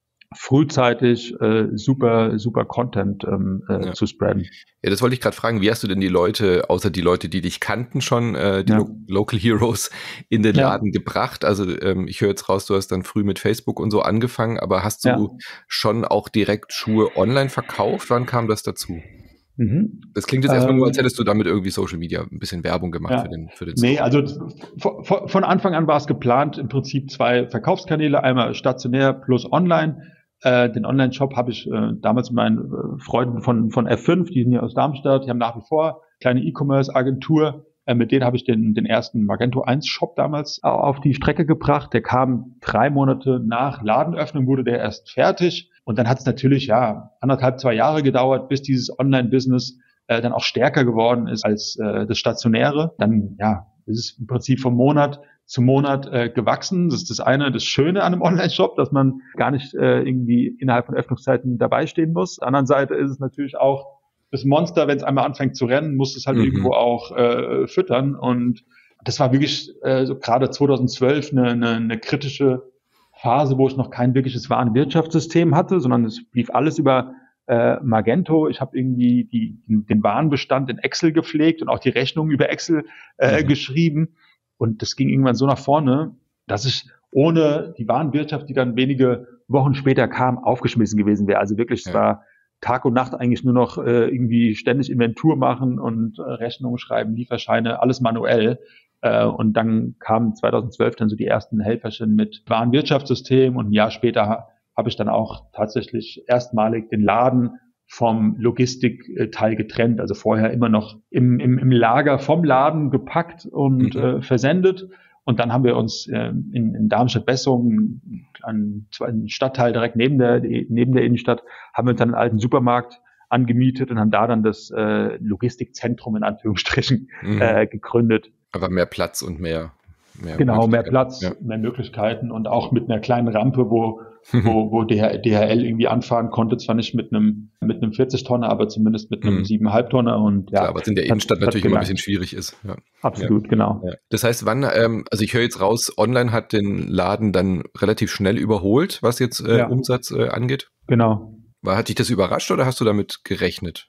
[SPEAKER 2] frühzeitig äh, super super Content ähm, äh, ja. zu spreaden.
[SPEAKER 1] Ja, das wollte ich gerade fragen. Wie hast du denn die Leute, außer die Leute, die dich kannten schon, äh, die ja. Lo- Local Heroes in den ja. Laden gebracht? Also ähm, ich höre jetzt raus, du hast dann früh mit Facebook und so angefangen, aber hast du ja. schon auch direkt Schuhe online verkauft? Wann kam das dazu? Mhm. Das klingt jetzt ähm, erstmal nur, als hättest du damit irgendwie Social Media ein bisschen Werbung gemacht ja. für den für den
[SPEAKER 2] Nee, Store. Also von, von Anfang an war es geplant, im Prinzip zwei Verkaufskanäle, einmal stationär plus online. Äh, den Online-Shop habe ich äh, damals mit meinen äh, Freunden von von F fünf, die sind hier aus Darmstadt, die haben nach wie vor kleine E-Commerce-Agentur. Äh, mit denen habe ich den den ersten Magento eins Shop damals auf die Strecke gebracht. Der kam drei Monate nach Ladenöffnung, wurde der erst fertig. Und dann hat es natürlich ja anderthalb, zwei Jahre gedauert, bis dieses Online-Business äh, dann auch stärker geworden ist als äh, das Stationäre. Dann ja, ist es im Prinzip vom Monat zu Monat äh, gewachsen. Das ist das eine, das Schöne an einem Online-Shop, dass man gar nicht äh, irgendwie innerhalb von Öffnungszeiten dabei stehen muss. Auf der anderen Seite ist es natürlich auch das Monster, wenn es einmal anfängt zu rennen, muss es halt mhm. irgendwo auch äh, füttern. Und das war wirklich äh, so gerade zweitausendzwölf eine, eine, eine kritische Phase, wo ich noch kein wirkliches Warenwirtschaftssystem hatte, sondern es lief alles über äh, Magento. Ich habe irgendwie die, den Warenbestand in Excel gepflegt und auch die Rechnungen über Excel äh, mhm. geschrieben. Und das ging irgendwann so nach vorne, dass ich ohne die Warenwirtschaft, die dann wenige Wochen später kam, aufgeschmissen gewesen wäre. Also wirklich, ja. es war Tag und Nacht eigentlich nur noch äh, irgendwie ständig Inventur machen und äh, Rechnungen schreiben, Lieferscheine, alles manuell. Äh, und dann kamen zweitausendzwölf dann so die ersten Helferchen mit Warenwirtschaftssystem und ein Jahr später ha, habe ich dann auch tatsächlich erstmalig den Laden vom Logistikteil getrennt, also vorher immer noch im, im, im Lager vom Laden gepackt und mhm. äh, versendet. Und dann haben wir uns äh, in, in Darmstadt-Bessungen, einen, einen Stadtteil direkt neben der, neben der Innenstadt, haben wir uns dann einen alten Supermarkt angemietet und haben da dann das äh, Logistikzentrum in Anführungsstrichen mhm. äh, gegründet.
[SPEAKER 1] Aber mehr Platz und mehr
[SPEAKER 2] Mehr genau, mehr Platz, ja. mehr Möglichkeiten und auch mit einer kleinen Rampe, wo, wo, wo D H L irgendwie anfahren konnte. Zwar nicht mit einem, mit einem vierzig Tonner, aber zumindest mit einem mhm. sieben Komma fünf Tonner und ja.
[SPEAKER 1] Klar, was in der Innenstadt hat, natürlich immer ein bisschen schwierig ist. Ja.
[SPEAKER 2] Absolut, ja. genau.
[SPEAKER 1] Ja. Das heißt, wann, ähm, also ich höre jetzt raus, online hat den Laden dann relativ schnell überholt, was jetzt äh, ja. Umsatz äh, angeht?
[SPEAKER 2] Genau.
[SPEAKER 1] War, hat dich das überrascht oder hast du damit gerechnet?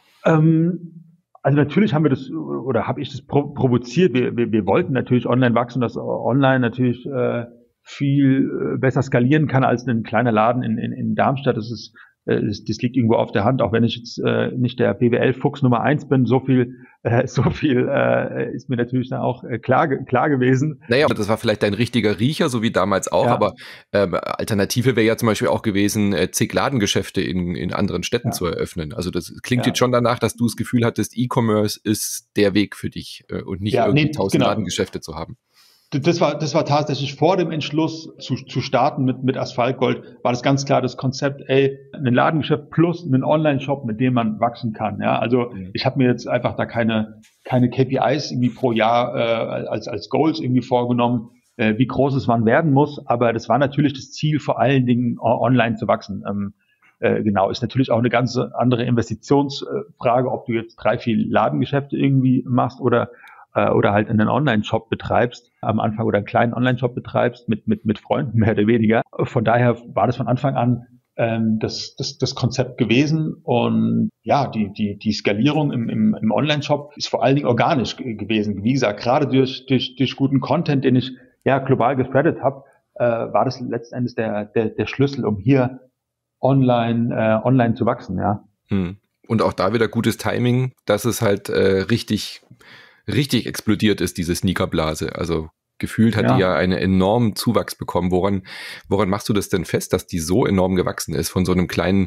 [SPEAKER 2] Ähm, Also natürlich haben wir das, oder habe ich das provoziert. Wir, wir, wir wollten natürlich online wachsen, dass online natürlich äh, viel besser skalieren kann als ein kleiner Laden in, in, in Darmstadt. Das ist, äh, das, das liegt irgendwo auf der Hand, auch wenn ich jetzt äh, nicht der B W L-Fuchs Nummer eins bin. So viel, äh, so viel äh, ist mir natürlich dann auch äh, klar, klar gewesen.
[SPEAKER 1] Naja, das war vielleicht dein richtiger Riecher, so wie damals auch, ja. aber ähm, Alternative wäre ja zum Beispiel auch gewesen, äh, zig Ladengeschäfte in, in anderen Städten ja. zu eröffnen. Also das klingt ja. jetzt schon danach, dass du das Gefühl hattest, E-Commerce ist der Weg für dich äh, und nicht ja, irgendwie nee, tausend genau. Ladengeschäfte zu haben.
[SPEAKER 2] Das war, das war tatsächlich vor dem Entschluss zu, zu starten mit, mit Asphaltgold, war das ganz klar das Konzept, ey, ein Ladengeschäft plus einen Online-Shop, mit dem man wachsen kann, ja. Also, mhm. ich habe mir jetzt einfach da keine, keine K P Is irgendwie pro Jahr, äh, als, als Goals irgendwie vorgenommen, äh, wie groß es wann werden muss. Aber das war natürlich das Ziel, vor allen Dingen online zu wachsen. Ähm, äh, genau, ist natürlich auch eine ganz andere Investitionsfrage, ob du jetzt drei, vier Ladengeschäfte irgendwie machst oder oder halt einen Online-Shop betreibst am Anfang oder einen kleinen Online-Shop betreibst mit mit mit Freunden mehr oder weniger. Von daher war das von Anfang an ähm, das, das das Konzept gewesen und ja, die die die Skalierung im im, im Online-Shop ist vor allen Dingen organisch g- gewesen. Wie gesagt, gerade durch durch durch guten Content, den ich ja global gespreadet habe, äh, war das letzten Endes der der der Schlüssel, um hier online äh, online zu wachsen, ja.
[SPEAKER 1] Hm. Und auch da wieder gutes Timing, dass es halt äh, richtig richtig explodiert ist, diese Sneakerblase. Also gefühlt hat
[SPEAKER 2] Ja.
[SPEAKER 1] die ja einen enormen Zuwachs bekommen. Woran, woran machst du das denn fest, dass die so enorm gewachsen ist? Von so einem kleinen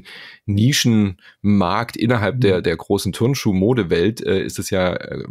[SPEAKER 1] Nischenmarkt innerhalb
[SPEAKER 2] Mhm.
[SPEAKER 1] der, der großen Turnschuh-Modewelt äh, ist es ja, äh,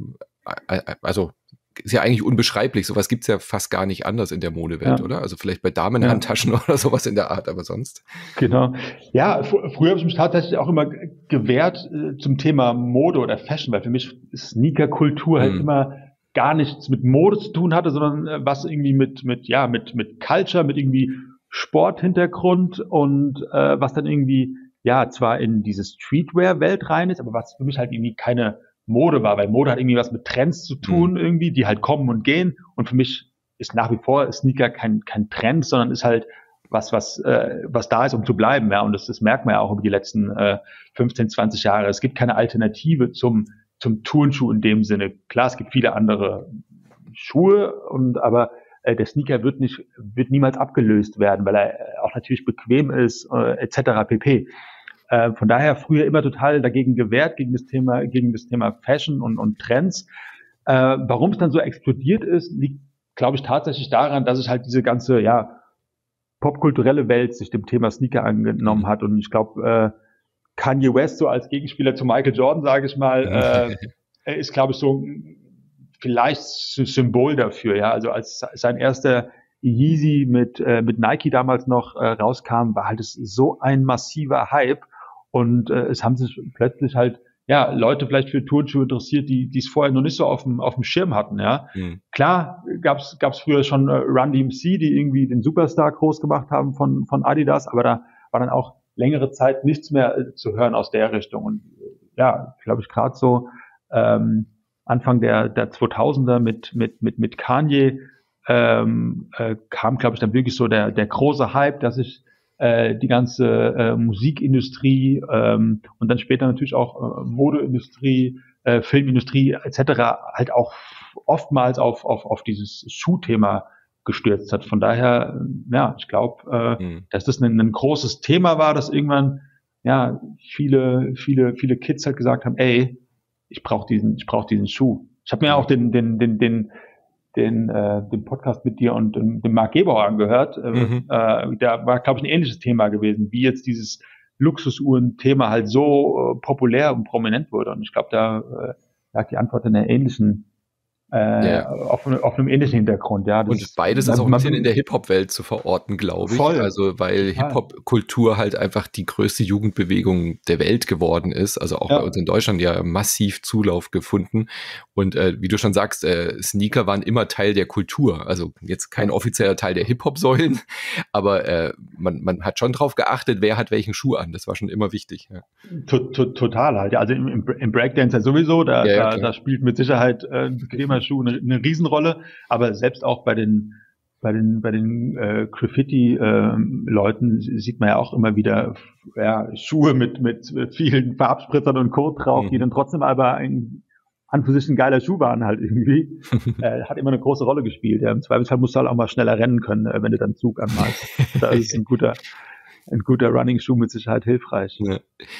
[SPEAKER 1] also ist ja eigentlich unbeschreiblich. Sowas gibt's ja fast gar nicht anders in der Modewelt,
[SPEAKER 2] Ja.
[SPEAKER 1] oder? Also vielleicht bei Damenhandtaschen
[SPEAKER 2] Ja.
[SPEAKER 1] oder sowas in der Art, aber sonst.
[SPEAKER 2] Genau. Ja, fr- früher habe ich mich tatsächlich auch immer gewehrt äh, zum Thema Mode oder Fashion, weil für mich Sneakerkultur halt
[SPEAKER 1] Mhm.
[SPEAKER 2] immer gar nichts mit Mode zu tun hatte, sondern äh, was irgendwie mit mit ja mit mit Culture, mit irgendwie Sporthintergrund und äh, was dann irgendwie ja zwar in diese Streetwear-Welt rein ist, aber was für mich halt irgendwie keine Mode war, weil Mode hat irgendwie was mit Trends zu tun irgendwie, die halt kommen und gehen, und für mich ist nach wie vor Sneaker kein kein Trend, sondern ist halt was was äh, was da ist, um zu bleiben, ja, und das, das merkt man ja auch über die letzten äh, fünfzehn, zwanzig Jahre. Es gibt keine Alternative zum zum Turnschuh in dem Sinne. Klar, es gibt viele andere Schuhe, und aber äh, der Sneaker wird nicht wird niemals abgelöst werden, weil er auch natürlich bequem ist, äh, et cetera pp. Äh, von daher früher immer total dagegen gewehrt, gegen das Thema gegen das Thema Fashion und und Trends. Äh, warum es dann so explodiert ist, liegt, glaube ich, tatsächlich daran, dass es halt diese ganze ja popkulturelle Welt sich dem Thema Sneaker angenommen hat. Und ich glaube, äh, Kanye West so als Gegenspieler zu Michael Jordan, sage ich mal, äh, er ist, glaube ich, so vielleicht ein Symbol dafür. Ja, also als sein erster Yeezy mit äh, mit Nike damals noch äh, rauskam, war halt es so ein massiver Hype, und äh, es haben sich plötzlich halt ja Leute vielleicht für Turnschuhe interessiert, die die es vorher noch nicht so auf dem auf dem Schirm hatten. Ja,
[SPEAKER 1] Mhm.
[SPEAKER 2] klar gab's gab's früher schon äh, Run D M C, die irgendwie den Superstar groß gemacht haben von von Adidas, aber da war dann auch längere Zeit nichts mehr äh, zu hören aus der Richtung. Und äh, ja, glaube ich, gerade so ähm, Anfang der der zweitausender mit mit mit mit Kanye ähm, äh, kam, glaube ich, dann wirklich so der der große Hype, dass sich äh, die ganze äh, Musikindustrie ähm, und dann später natürlich auch äh, Modeindustrie, äh, Filmindustrie et cetera halt auch oftmals auf auf auf dieses Schuhthema gestürzt hat. Von daher, äh, ja, ich glaube, äh,
[SPEAKER 1] Mhm.
[SPEAKER 2] dass das ein, ein großes Thema war, dass irgendwann ja viele viele viele Kids halt gesagt haben, ey, ich brauche diesen ich brauche diesen Schuh. Ich habe mir
[SPEAKER 1] Mhm.
[SPEAKER 2] auch den den den den den äh, den Podcast mit dir und dem, dem Marc Gebauer angehört. Äh,
[SPEAKER 1] Mhm.
[SPEAKER 2] äh, da war, glaube ich, ein ähnliches Thema gewesen, wie jetzt dieses Luxusuhren-Thema halt so äh, populär und prominent wurde. Und ich glaube, da äh, lag die Antwort in einer ähnlichen äh,
[SPEAKER 1] Ja.
[SPEAKER 2] auf, auf einem ähnlichen Hintergrund. Ja, das,
[SPEAKER 1] Und beides ist auch ein bisschen in der Hip-Hop-Welt zu verorten, glaube ich.
[SPEAKER 2] Voll.
[SPEAKER 1] Also weil
[SPEAKER 2] Total.
[SPEAKER 1] Hip-Hop-Kultur halt einfach die größte Jugendbewegung der Welt geworden ist. Also auch
[SPEAKER 2] Ja.
[SPEAKER 1] bei uns in Deutschland ja massiv Zulauf gefunden. Und äh, wie du schon sagst, äh, Sneaker waren immer Teil der Kultur. Also jetzt kein offizieller Teil der Hip-Hop-Säulen, aber äh, man, man hat schon drauf geachtet, wer hat welchen Schuh an. Das war schon immer wichtig. Ja.
[SPEAKER 2] To- to- Total halt. Ja, also im, im im Breakdance ja sowieso, da,
[SPEAKER 1] Ja, ja,
[SPEAKER 2] da,
[SPEAKER 1] klar.
[SPEAKER 2] da spielt mit Sicherheit äh, ein bequemer Schuh eine, eine Riesenrolle, aber selbst auch bei den bei den bei den äh, Graffiti-Leuten sieht man ja auch immer wieder ja, Schuhe mit mit vielen Farbspritzern und Co. drauf,
[SPEAKER 1] Mhm.
[SPEAKER 2] die dann trotzdem aber ein an für sich ein geiler Schuh waren halt irgendwie. äh, hat immer eine große Rolle gespielt. Ja. Im Zweifelsfall musst du halt auch mal schneller rennen können, äh, wenn du dann Zug anmalst. Da ist ein guter ein guter Running-Schuh mit Sicherheit hilfreich.
[SPEAKER 1] Ja.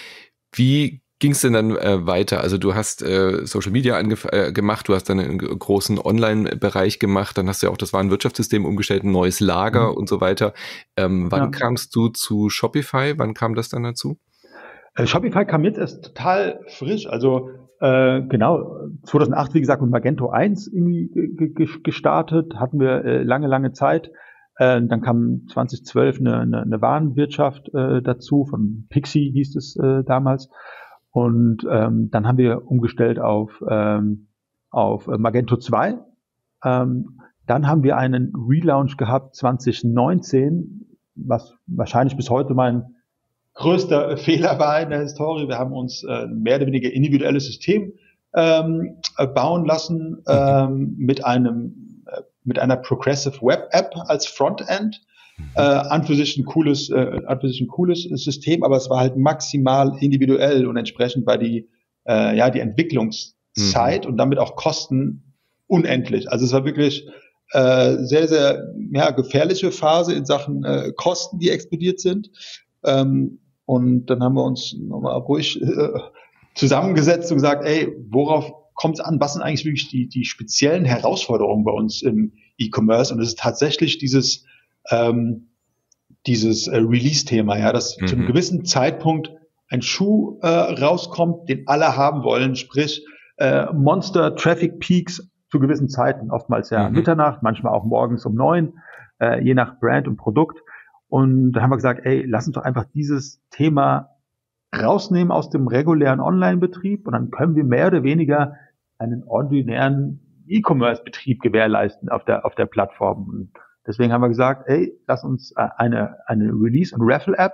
[SPEAKER 1] Wie ging es denn dann äh, weiter? Also du hast äh, Social Media angef- äh, gemacht, du hast dann einen g- großen Online-Bereich gemacht, dann hast du ja auch das Warenwirtschaftssystem umgestellt, ein neues Lager
[SPEAKER 2] Mhm.
[SPEAKER 1] und so weiter. Ähm, wann
[SPEAKER 2] Ja.
[SPEAKER 1] kamst du zu Shopify? Wann kam das dann dazu?
[SPEAKER 2] Äh, Shopify kam jetzt erst total frisch. Also äh, genau, zweitausendacht, wie gesagt, mit Magento eins irgendwie ge- ge- gestartet, hatten wir äh, lange, lange Zeit. Äh, dann kam zweitausendzwölf eine, eine, eine Warenwirtschaft äh, dazu, von Pixie hieß es äh, damals. Und ähm, dann haben wir umgestellt auf, ähm, auf äh, Magento zwei. Ähm, dann haben wir einen Relaunch gehabt zwanzig neunzehn, was wahrscheinlich bis heute mein größter Fehler war in der Historie. Wir haben uns äh, mehr oder weniger individuelles System ähm, äh, bauen lassen ähm, mit einem äh, mit einer Progressive Web App als Frontend. Äh, an für sich ein cooles, äh, an für sich ein cooles System, aber es war halt maximal individuell und entsprechend war die äh, ja die Entwicklungszeit und damit auch Kosten unendlich. Also es war wirklich äh, sehr sehr ja gefährliche Phase in Sachen äh, Kosten, die explodiert sind. Ähm, und dann haben wir uns nochmal ruhig äh, zusammengesetzt und gesagt, ey, worauf kommt es an, was sind eigentlich wirklich die, die speziellen Herausforderungen bei uns im E-Commerce? Und es ist tatsächlich dieses, ähm, dieses äh, Release-Thema, ja, dass mhm. zu einem gewissen Zeitpunkt ein Schuh äh, rauskommt, den alle haben wollen, sprich äh, Monster Traffic Peaks zu gewissen Zeiten, oftmals ja mhm. Mitternacht, manchmal auch morgens um neun, äh, je nach Brand und Produkt. Und da haben wir gesagt, ey, lass uns doch einfach dieses Thema rausnehmen aus dem regulären Online-Betrieb und dann können wir mehr oder weniger einen ordinären E-Commerce-Betrieb gewährleisten auf der auf der Plattform. Und deswegen haben wir gesagt, ey, lass uns eine eine Release- und Raffle-App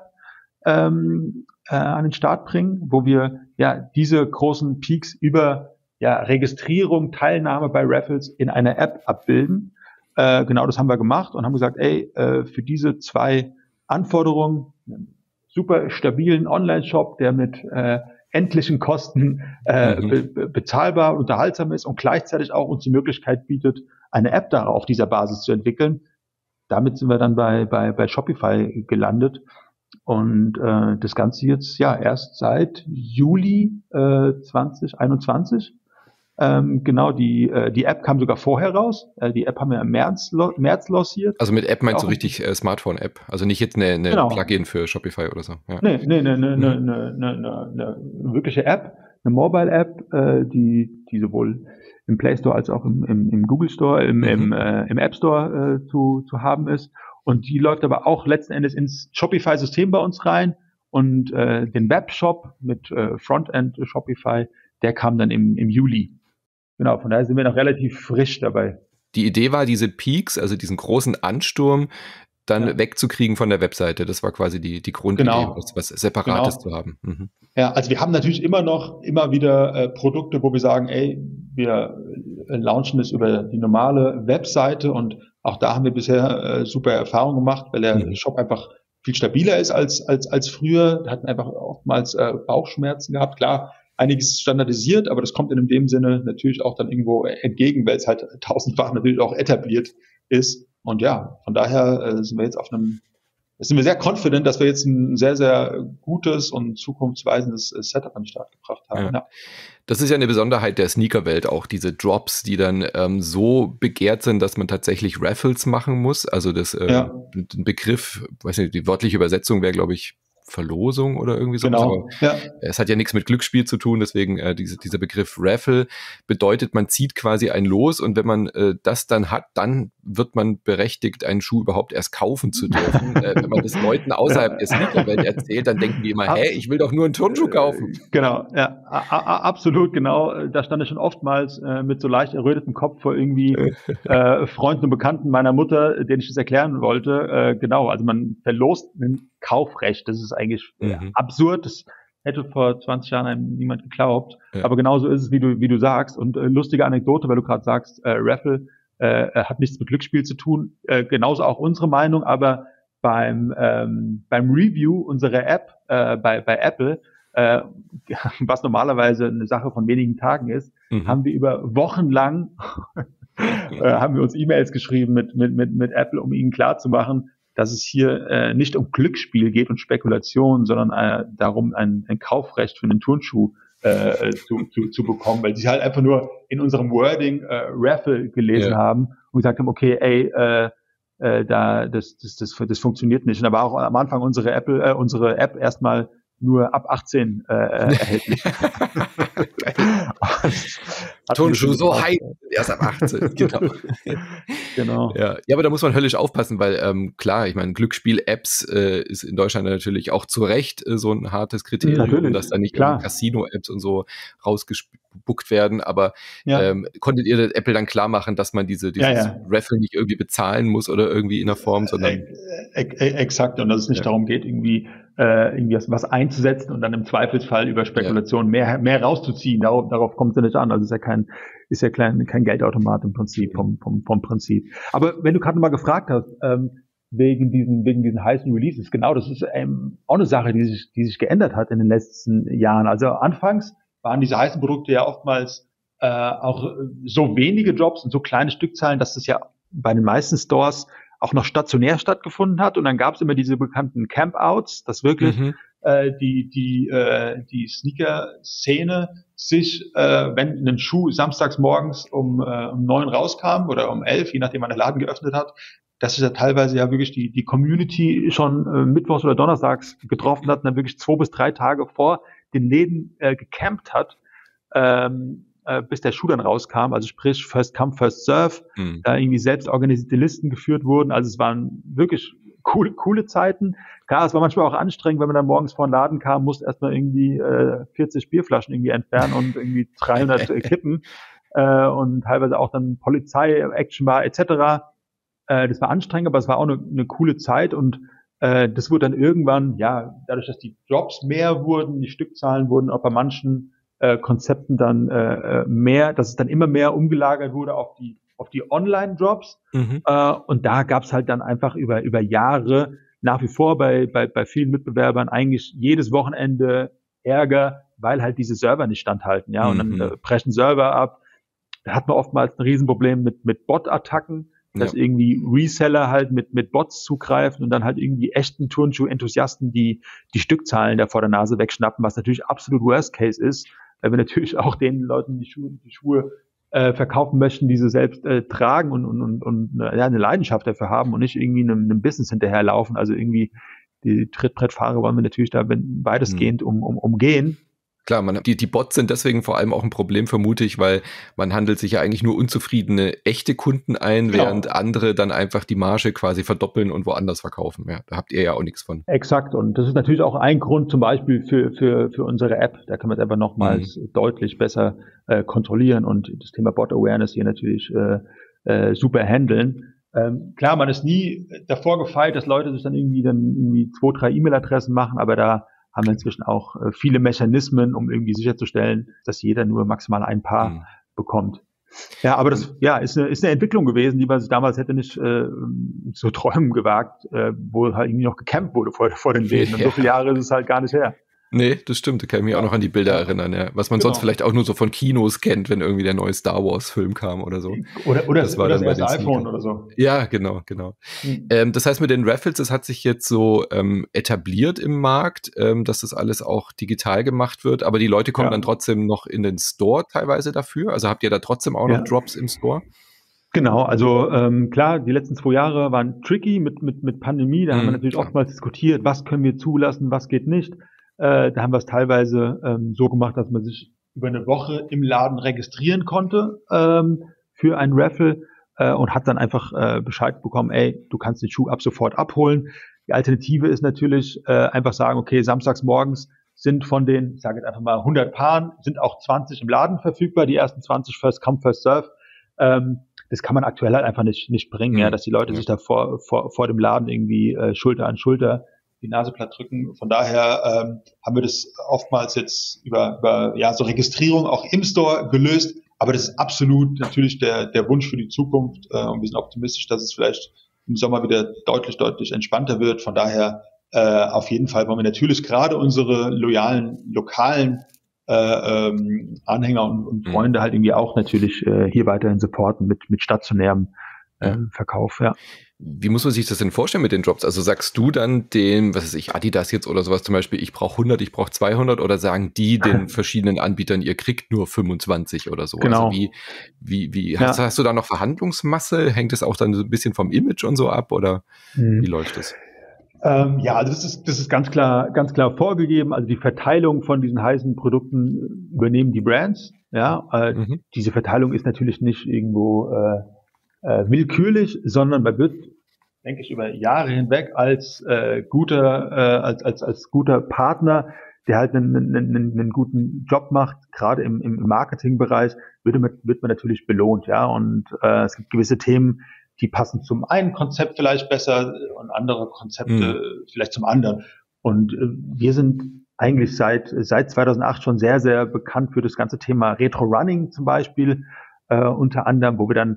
[SPEAKER 2] ähm, äh, an den Start bringen, wo wir ja diese großen Peaks über ja Registrierung, Teilnahme bei Raffles in einer App abbilden. Äh, genau das haben wir gemacht und haben gesagt, ey, äh, für diese zwei Anforderungen, super stabilen Online-Shop, der mit äh, endlichen Kosten äh, mhm. be- bezahlbar, unterhaltsam ist und gleichzeitig auch uns die Möglichkeit bietet, eine App darauf auf dieser Basis zu entwickeln. Damit sind wir dann bei bei, bei Shopify gelandet und äh, das Ganze jetzt ja erst seit Juli äh, zwanzig einundzwanzig. Ähm, genau, die äh, die App kam sogar vorher raus. Äh, die App haben wir im März, lo- März lanciert.
[SPEAKER 1] Also mit App meinst du richtig äh, Smartphone-App? Also nicht jetzt eine, eine genau. Plugin für Shopify oder so? Ja.
[SPEAKER 2] Nee, nee, nee, nee, mhm. nee, nee, nee, nee, nee, eine wirkliche App, eine Mobile-App, äh, die die sowohl im Play Store als auch im, im, im Google Store, im, mhm. im, äh, im App Store äh, zu, zu haben ist. Und die läuft aber auch letzten Endes ins Shopify-System bei uns rein. Und äh, den Webshop mit äh, Frontend Shopify, der kam dann im, im Juli. Genau, von daher sind wir noch relativ frisch dabei.
[SPEAKER 1] Die Idee war, diese Peaks, also diesen großen Ansturm, dann ja. wegzukriegen von der Webseite. Das war quasi die, die Grundidee,
[SPEAKER 2] genau.
[SPEAKER 1] was, was Separates
[SPEAKER 2] genau.
[SPEAKER 1] zu haben. Mhm.
[SPEAKER 2] Ja, also wir haben natürlich immer noch, immer wieder äh, Produkte, wo wir sagen, ey, wir äh, launchen das über die normale Webseite und auch da haben wir bisher äh, super Erfahrungen gemacht, weil der mhm. Shop einfach viel stabiler ist als als als früher. Wir hatten einfach oftmals äh, Bauchschmerzen gehabt. Klar, einiges standardisiert, aber das kommt in dem Sinne natürlich auch dann irgendwo entgegen, weil es halt tausendfach natürlich auch etabliert ist. Und ja, von daher äh, sind wir jetzt auf einem, sind wir sehr confident, dass wir jetzt ein sehr, sehr gutes und zukunftsweisendes äh, Setup an den Start gebracht haben. Ja.
[SPEAKER 1] Ja. Das ist ja eine Besonderheit der Sneakerwelt, auch diese Drops, die dann ähm, so begehrt sind, dass man tatsächlich Raffles machen muss. Also das äh, ja. ein Begriff, weiß nicht, die wörtliche Übersetzung wäre, glaube ich, Verlosung oder irgendwie so.
[SPEAKER 2] Genau. Ja.
[SPEAKER 1] Es hat ja nichts mit Glücksspiel zu tun, deswegen äh, diese, dieser Begriff Raffle bedeutet, man zieht quasi ein Los und wenn man äh, das dann hat, dann wird man berechtigt, einen Schuh überhaupt erst kaufen zu dürfen. äh, wenn man das Leuten außerhalb der Sneakerwelt erzählt, dann denken die immer, hä, ich will doch nur einen Turnschuh kaufen.
[SPEAKER 2] Genau, ja, a- a- absolut, genau. Da stand ich schon oftmals äh, mit so leicht errötetem Kopf vor irgendwie äh, Freunden und Bekannten meiner Mutter, denen ich das erklären wollte. Äh, genau, also man verlost ein Kaufrecht. Das ist eigentlich mhm. äh, absurd. Das hätte vor zwanzig Jahren einem niemand geglaubt. Ja. Aber genauso ist es, wie du wie du sagst. Und äh, lustige Anekdote, weil du gerade sagst, äh, Raffle äh, hat nichts mit Glücksspiel zu tun. Äh, genauso auch unsere Meinung. Aber beim ähm, beim Review unserer App äh, bei bei Apple, äh, was normalerweise eine Sache von wenigen Tagen ist, mhm. haben wir über Wochen lang äh, haben wir uns E-Mails geschrieben mit mit mit mit Apple, um ihnen klarzumachen, dass es hier äh, nicht um Glücksspiel geht und Spekulation, sondern äh, darum, ein, ein Kaufrecht für einen Turnschuh äh, zu, zu, zu bekommen, weil sie halt einfach nur in unserem Wording äh, Raffle gelesen ja. haben und gesagt haben, okay, ey, äh, äh, da das, das das das funktioniert nicht. Und da war auch am Anfang unsere Apple, äh, unsere App erstmal nur ab achtzehn äh, erhältlich.
[SPEAKER 1] Turnschuh so heiß, erst ab achtzehn, genau.
[SPEAKER 2] genau.
[SPEAKER 1] Ja. ja, aber da muss man höllisch aufpassen, weil ähm, klar, ich meine, Glücksspiel-Apps äh, ist in Deutschland natürlich auch zu Recht äh, so ein hartes Kriterium, natürlich. Dass da nicht Casino-Apps und so rausgespuckt werden, aber ja. ähm, konntet ihr das Apple dann klar machen, dass man diese dieses ja, ja. Raffle nicht irgendwie bezahlen muss oder irgendwie in der Form, sondern
[SPEAKER 2] äh, äh, äh, exakt, und dass es nicht ja. darum geht, irgendwie äh, irgendwie was, was einzusetzen und dann im Zweifelsfall über Spekulation ja. mehr mehr rauszuziehen. Darauf, darauf kommt es ja nicht an. Also ist ja kein ist ja klein, kein Geldautomat im Prinzip vom vom vom Prinzip. Aber wenn du gerade mal gefragt hast ähm, wegen diesen wegen diesen heißen Releases, genau, das ist ähm, auch eine Sache, die sich die sich geändert hat in den letzten Jahren. Also anfangs waren diese heißen Produkte ja oftmals äh, auch so wenige Jobs und so kleine Stückzahlen, dass das ja bei den meisten Stores auch noch stationär stattgefunden hat. Und dann gab es immer diese bekannten Campouts, dass wirklich mhm. äh, die die äh, die Sneaker-Szene sich, äh, wenn ein Schuh samstags morgens um äh, um neun rauskam oder um elf, je nachdem wann der Laden geöffnet hat, dass sich ja teilweise ja wirklich die die Community schon äh, mittwochs oder donnerstags getroffen hat und dann wirklich zwei bis drei Tage vor den Läden äh, gecampt hat, ähm, äh, bis der Schuh dann rauskam. Also sprich First Come, First Serve, mhm. da irgendwie selbst organisierte Listen geführt wurden. Also es waren wirklich coole, coole Zeiten. Klar, es war manchmal auch anstrengend, wenn man dann morgens vor den Laden kam, musste erstmal irgendwie äh, vierzig Bierflaschen irgendwie entfernen und irgendwie dreihundert Kippen äh, und teilweise auch dann Polizei-Action war et cetera. Äh, das war anstrengend, aber es war auch eine, eine coole Zeit und äh, das wurde dann irgendwann, ja, dadurch, dass die Drops mehr wurden, die Stückzahlen wurden auch bei manchen äh, Konzepten dann äh, mehr, dass es dann immer mehr umgelagert wurde auf die auf die Online-Drops. Mhm. Äh, und da gab es halt dann einfach über über Jahre nach wie vor bei bei bei vielen Mitbewerbern eigentlich jedes Wochenende Ärger, weil halt diese Server nicht standhalten, ja, und mhm. dann äh, brechen Server ab. Da hat man oftmals ein Riesenproblem mit mit Bot-Attacken, dass ja. irgendwie Reseller halt mit mit Bots zugreifen und dann halt irgendwie echten Turnschuh-Enthusiasten die die Stückzahlen da vor der Nase wegschnappen, was natürlich absolut Worst Case ist, weil wir natürlich auch den Leuten die Schuhe die Schuhe äh, verkaufen möchten, die sie selbst äh, tragen und und und, und ja, eine Leidenschaft dafür haben und nicht irgendwie einem, einem Business hinterherlaufen. Also irgendwie die Trittbrettfahrer wollen wir natürlich da weitestgehend um, um, umgehen.
[SPEAKER 1] Klar, man, die, die Bots sind deswegen vor allem auch ein Problem, vermute ich, weil man handelt sich ja eigentlich nur unzufriedene, echte Kunden ein, genau. während andere dann einfach die Marge quasi verdoppeln und woanders verkaufen. Ja, da habt ihr ja auch nichts von.
[SPEAKER 2] Exakt. Und das ist natürlich auch ein Grund zum Beispiel für, für, für unsere App. Da kann man es einfach nochmals mhm. deutlich besser äh, kontrollieren und das Thema Bot Awareness hier natürlich äh, äh, super handeln. Ähm, klar, man ist nie davor gefeit, dass Leute sich dann irgendwie dann irgendwie zwei, drei E-Mail-Adressen machen, aber da haben wir inzwischen auch äh, viele Mechanismen, um irgendwie sicherzustellen, dass jeder nur maximal ein Paar mhm. bekommt. Ja, aber das ja ist eine, ist eine Entwicklung gewesen, die man sich damals hätte nicht äh, zu träumen gewagt, äh, wo halt irgendwie noch gecampt wurde vor, vor den Läden. Und ja. so viele Jahre ist es halt gar nicht her.
[SPEAKER 1] Nee, das stimmt. Da kann ich mich auch noch an die Bilder erinnern, ja. Was man genau. sonst vielleicht auch nur so von Kinos kennt, wenn irgendwie der neue Star Wars Film kam oder so.
[SPEAKER 2] Oder, oder das, war oder das erste iPhone oder so.
[SPEAKER 1] Ja, genau, genau. Mhm. Ähm, das heißt, mit den Raffles, das hat sich jetzt so ähm, etabliert im Markt, ähm, dass das alles auch digital gemacht wird, aber die Leute kommen ja. dann trotzdem noch in den Store teilweise dafür? Also habt ihr da trotzdem auch noch ja. Drops im Store?
[SPEAKER 2] Genau, also ähm, klar, die letzten zwei Jahre waren tricky mit mit mit Pandemie, da mhm, haben wir natürlich klar. oftmals diskutiert, was können wir zulassen, was geht nicht. Äh, da haben wir es teilweise ähm, so gemacht, dass man sich über eine Woche im Laden registrieren konnte ähm, für ein Raffle äh, und hat dann einfach äh, Bescheid bekommen, ey, du kannst den Schuh ab sofort abholen. Die Alternative ist natürlich äh, einfach sagen, okay, samstags morgens sind von den, ich sage jetzt einfach mal hundert Paaren, sind auch zwanzig im Laden verfügbar, die ersten zwanzig First Come, First Serve. Ähm, das kann man aktuell halt einfach nicht nicht bringen, mhm. ja, dass die Leute ja. sich da vor, vor, vor dem Laden irgendwie äh, Schulter an Schulter die Nase platt drücken. Von daher ähm, haben wir das oftmals jetzt über, über ja so Registrierung auch im Store gelöst. Aber das ist absolut natürlich der der Wunsch für die Zukunft. Äh, und wir sind optimistisch, dass es vielleicht im Sommer wieder deutlich, deutlich entspannter wird. Von daher äh, auf jeden Fall wollen wir natürlich gerade unsere loyalen, lokalen äh, ähm, Anhänger und, und Freunde mhm. halt irgendwie auch natürlich äh, hier weiterhin supporten mit mit stationärem äh, Verkauf, ja.
[SPEAKER 1] Wie muss man sich das denn vorstellen mit den Drops? Also sagst du dann dem, was weiß ich, Adidas jetzt oder sowas zum Beispiel, ich brauche hundert, ich brauche zweihundert, oder sagen die den verschiedenen Anbietern, ihr kriegt nur fünfundzwanzig oder so?
[SPEAKER 2] Genau.
[SPEAKER 1] Also wie, wie, wie, ja. hast, hast du da noch Verhandlungsmasse? Hängt es auch dann so ein bisschen vom Image und so ab, oder mhm. wie läuft das?
[SPEAKER 2] Ähm, ja, also das ist, das ist ganz klar, ganz klar vorgegeben. Also die Verteilung von diesen heißen Produkten übernehmen die Brands. Ja, äh, mhm. diese Verteilung ist natürlich nicht irgendwo äh, äh, willkürlich, sondern man wird, denke ich, über Jahre hinweg als äh, guter, äh, als als als guter Partner, der halt einen, einen, einen guten Job macht, gerade im, im Marketingbereich, wird man, wird man natürlich belohnt, ja. Und äh, es gibt gewisse Themen, die passen zum einen Konzept vielleicht besser und andere Konzepte mhm. vielleicht zum anderen. Und äh, wir sind eigentlich seit seit zweitausendacht schon sehr, sehr bekannt für das ganze Thema Retro-Running zum Beispiel, äh, unter anderem, wo wir dann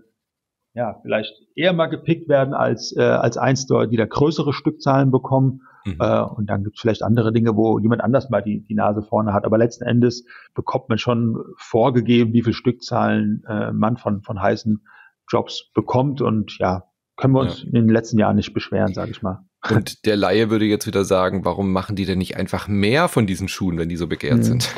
[SPEAKER 2] ja vielleicht eher mal gepickt werden als äh, als ein Store, die da größere Stückzahlen bekommen. Mhm. Äh, und dann gibt es vielleicht andere Dinge, wo jemand anders mal die die Nase vorne hat. Aber letzten Endes bekommt man schon vorgegeben, wie viele Stückzahlen äh, man von von heißen Jobs bekommt. Und ja, können wir uns ja. in den letzten Jahren nicht beschweren, sage ich mal.
[SPEAKER 1] Und der Laie würde jetzt wieder sagen, warum machen die denn nicht einfach mehr von diesen Schuhen, wenn die so begehrt mhm. sind?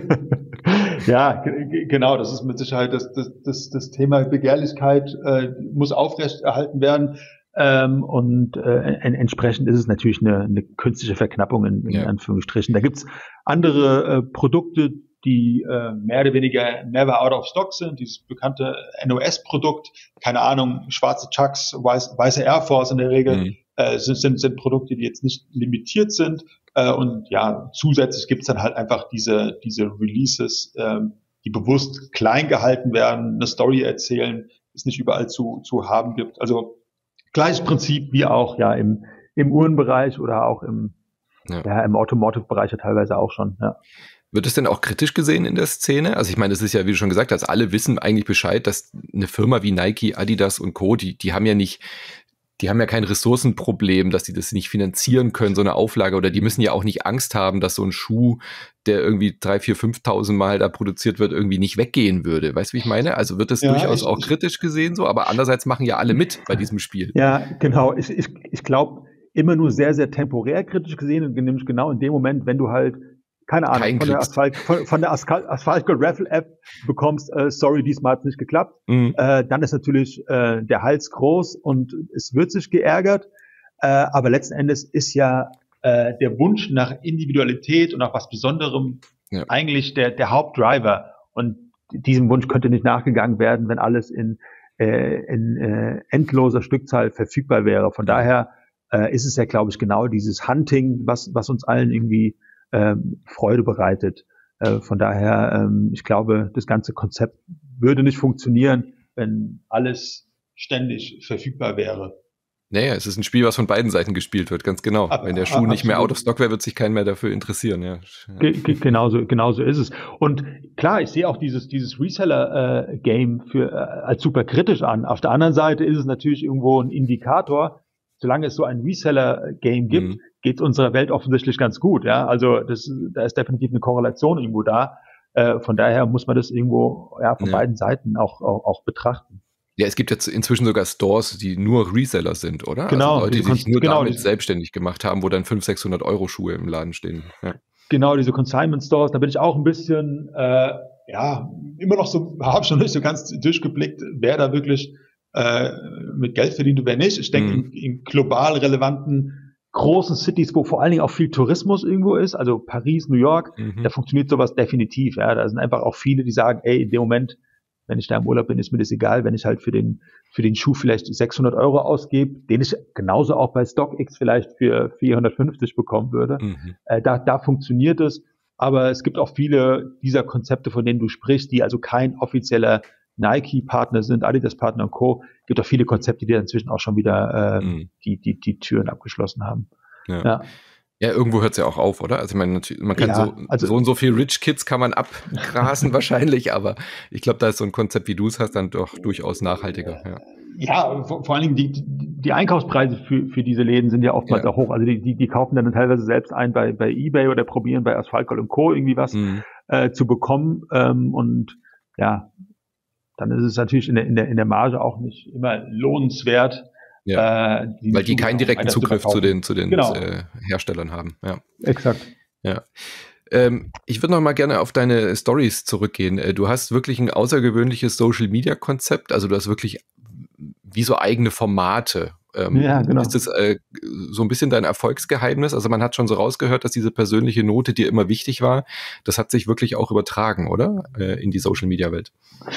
[SPEAKER 2] Ja, g- genau, das ist mit Sicherheit das, das, das, das Thema Begehrlichkeit äh, muss aufrechterhalten werden. Ähm, und äh, en- entsprechend ist es natürlich eine, eine künstliche Verknappung in, in ja. Anführungsstrichen. Da gibt's andere äh, Produkte, die äh, mehr oder weniger never out of stock sind. Dieses bekannte N O S-Produkt, keine Ahnung, schwarze Chucks, weiß, weiße Air Force in der Regel, mhm. äh, sind, sind, sind Produkte, die jetzt nicht limitiert sind. Äh, und ja, zusätzlich gibt's dann halt einfach diese, diese Releases, äh, die bewusst klein gehalten werden, eine Story erzählen, die es nicht überall zu, zu haben gibt. Also gleiches Prinzip wie auch ja im, im Uhrenbereich oder auch im, ja. Ja, im Automotive-Bereich ja teilweise auch schon, ja.
[SPEAKER 1] Wird es denn auch kritisch gesehen in der Szene? Also ich meine, es ist ja, wie du schon gesagt hast, alle wissen eigentlich Bescheid, dass eine Firma wie Nike, Adidas und Co., die, die haben ja nicht, die haben ja kein Ressourcenproblem, dass sie das nicht finanzieren können, so eine Auflage, oder die müssen ja auch nicht Angst haben, dass so ein Schuh, der irgendwie drei, vier, fünftausend Mal da produziert wird, irgendwie nicht weggehen würde. Weißt du, wie ich meine? Also wird das ja, durchaus ich, auch kritisch gesehen so, aber andererseits machen ja alle mit bei diesem Spiel.
[SPEAKER 2] Ja, genau. Ich, ich, ich glaube, immer nur sehr, sehr temporär kritisch gesehen, und nämlich genau in dem Moment, wenn du halt keine Ahnung, Kein von der, Asphalt, von, von der Asphalt Gold Raffle App bekommst, äh, sorry, diesmal hat's nicht geklappt, mhm. äh, dann ist natürlich äh, der Hals groß und es wird sich geärgert, äh, aber letzten Endes ist ja äh, der Wunsch nach Individualität und nach was Besonderem ja. eigentlich der, der Hauptdriver, und diesem Wunsch könnte nicht nachgegangen werden, wenn alles in, äh, in äh, endloser Stückzahl verfügbar wäre. Von daher äh, ist es ja, glaube ich, genau dieses Hunting, was, was uns allen irgendwie Ähm, Freude bereitet. Äh, von daher, ähm, ich glaube, das ganze Konzept würde nicht funktionieren, wenn alles ständig verfügbar wäre.
[SPEAKER 1] Naja, es ist ein Spiel, was von beiden Seiten gespielt wird, ganz genau. Ab, wenn der Schuh ab, nicht mehr out of stock wäre, wird sich keiner mehr dafür interessieren. Ja.
[SPEAKER 2] Ge- ge- genauso, genauso ist es. Und klar, ich sehe auch dieses, dieses Reseller-Game äh, für äh, als super kritisch an. Auf der anderen Seite ist es natürlich irgendwo ein Indikator. Solange es so ein Reseller-Game gibt, mhm. geht es unserer Welt offensichtlich ganz gut. Ja, also das, da ist definitiv eine Korrelation irgendwo da. Äh, von daher muss man das irgendwo ja von ja. beiden Seiten auch, auch, auch betrachten.
[SPEAKER 1] Ja, es gibt jetzt inzwischen sogar Stores, die nur Reseller sind, oder?
[SPEAKER 2] Genau.
[SPEAKER 1] Also Leute, die sich nur
[SPEAKER 2] genau,
[SPEAKER 1] damit selbstständig gemacht haben, wo dann fünfhundert, sechshundert Euro Schuhe im Laden stehen. Ja.
[SPEAKER 2] Genau, diese Consignment Stores, da bin ich auch ein bisschen, äh, ja, immer noch so, habe schon nicht so ganz durchgeblickt, wer da wirklich äh, mit Geld verdient und wer nicht. Ich denke, mhm. in, in global relevanten großen Cities, wo vor allen Dingen auch viel Tourismus irgendwo ist, also Paris, New York, mhm. da funktioniert sowas definitiv. Ja, da sind einfach auch viele, die sagen, ey, in dem Moment, wenn ich da im Urlaub bin, ist mir das egal, wenn ich halt für den für den Schuh vielleicht sechshundert Euro ausgebe, den ich genauso auch bei StockX vielleicht für vierhundertfünfzig bekommen würde. Mhm. Äh, da, da funktioniert es. Aber es gibt auch viele dieser Konzepte, von denen du sprichst, die also kein offizieller Nike-Partner sind, Adidas-Partner und Co. Es gibt auch viele Konzepte, die inzwischen auch schon wieder äh, mhm. die, die, die Türen abgeschlossen haben.
[SPEAKER 1] Ja. ja. Ja, irgendwo hört es ja auch auf, oder? Also man, man kann ja, so,
[SPEAKER 2] also,
[SPEAKER 1] so und so viel Rich Kids kann man abgrasen wahrscheinlich, aber ich glaube, da ist so ein Konzept, wie du es hast, dann doch durchaus nachhaltiger. Ja,
[SPEAKER 2] ja vor, vor allen Dingen die, die Einkaufspreise für, für diese Läden sind ja oftmals ja. auch hoch. Also die, die, die kaufen dann teilweise selbst ein bei, bei eBay oder probieren bei Asphalt Gold und Co. irgendwie was mhm. äh, zu bekommen. Ähm, und ja, dann ist es natürlich in der, in der, in der Marge auch nicht immer lohnenswert.
[SPEAKER 1] Ja, äh, die weil die keinen direkten Zugriff zu, zu den, zu den genau. äh, Herstellern haben. Ja.
[SPEAKER 2] Exakt.
[SPEAKER 1] Ja. Ähm, ich würde noch mal gerne auf deine Stories zurückgehen. Du hast wirklich ein außergewöhnliches Social-Media-Konzept. Also du hast wirklich wie so eigene Formate. Ähm,
[SPEAKER 2] ja, genau.
[SPEAKER 1] Ist das äh, so ein bisschen dein Erfolgsgeheimnis? Also man hat schon so rausgehört, dass diese persönliche Note dir immer wichtig war. Das hat sich wirklich auch übertragen, oder? Äh, in die Social-Media-Welt.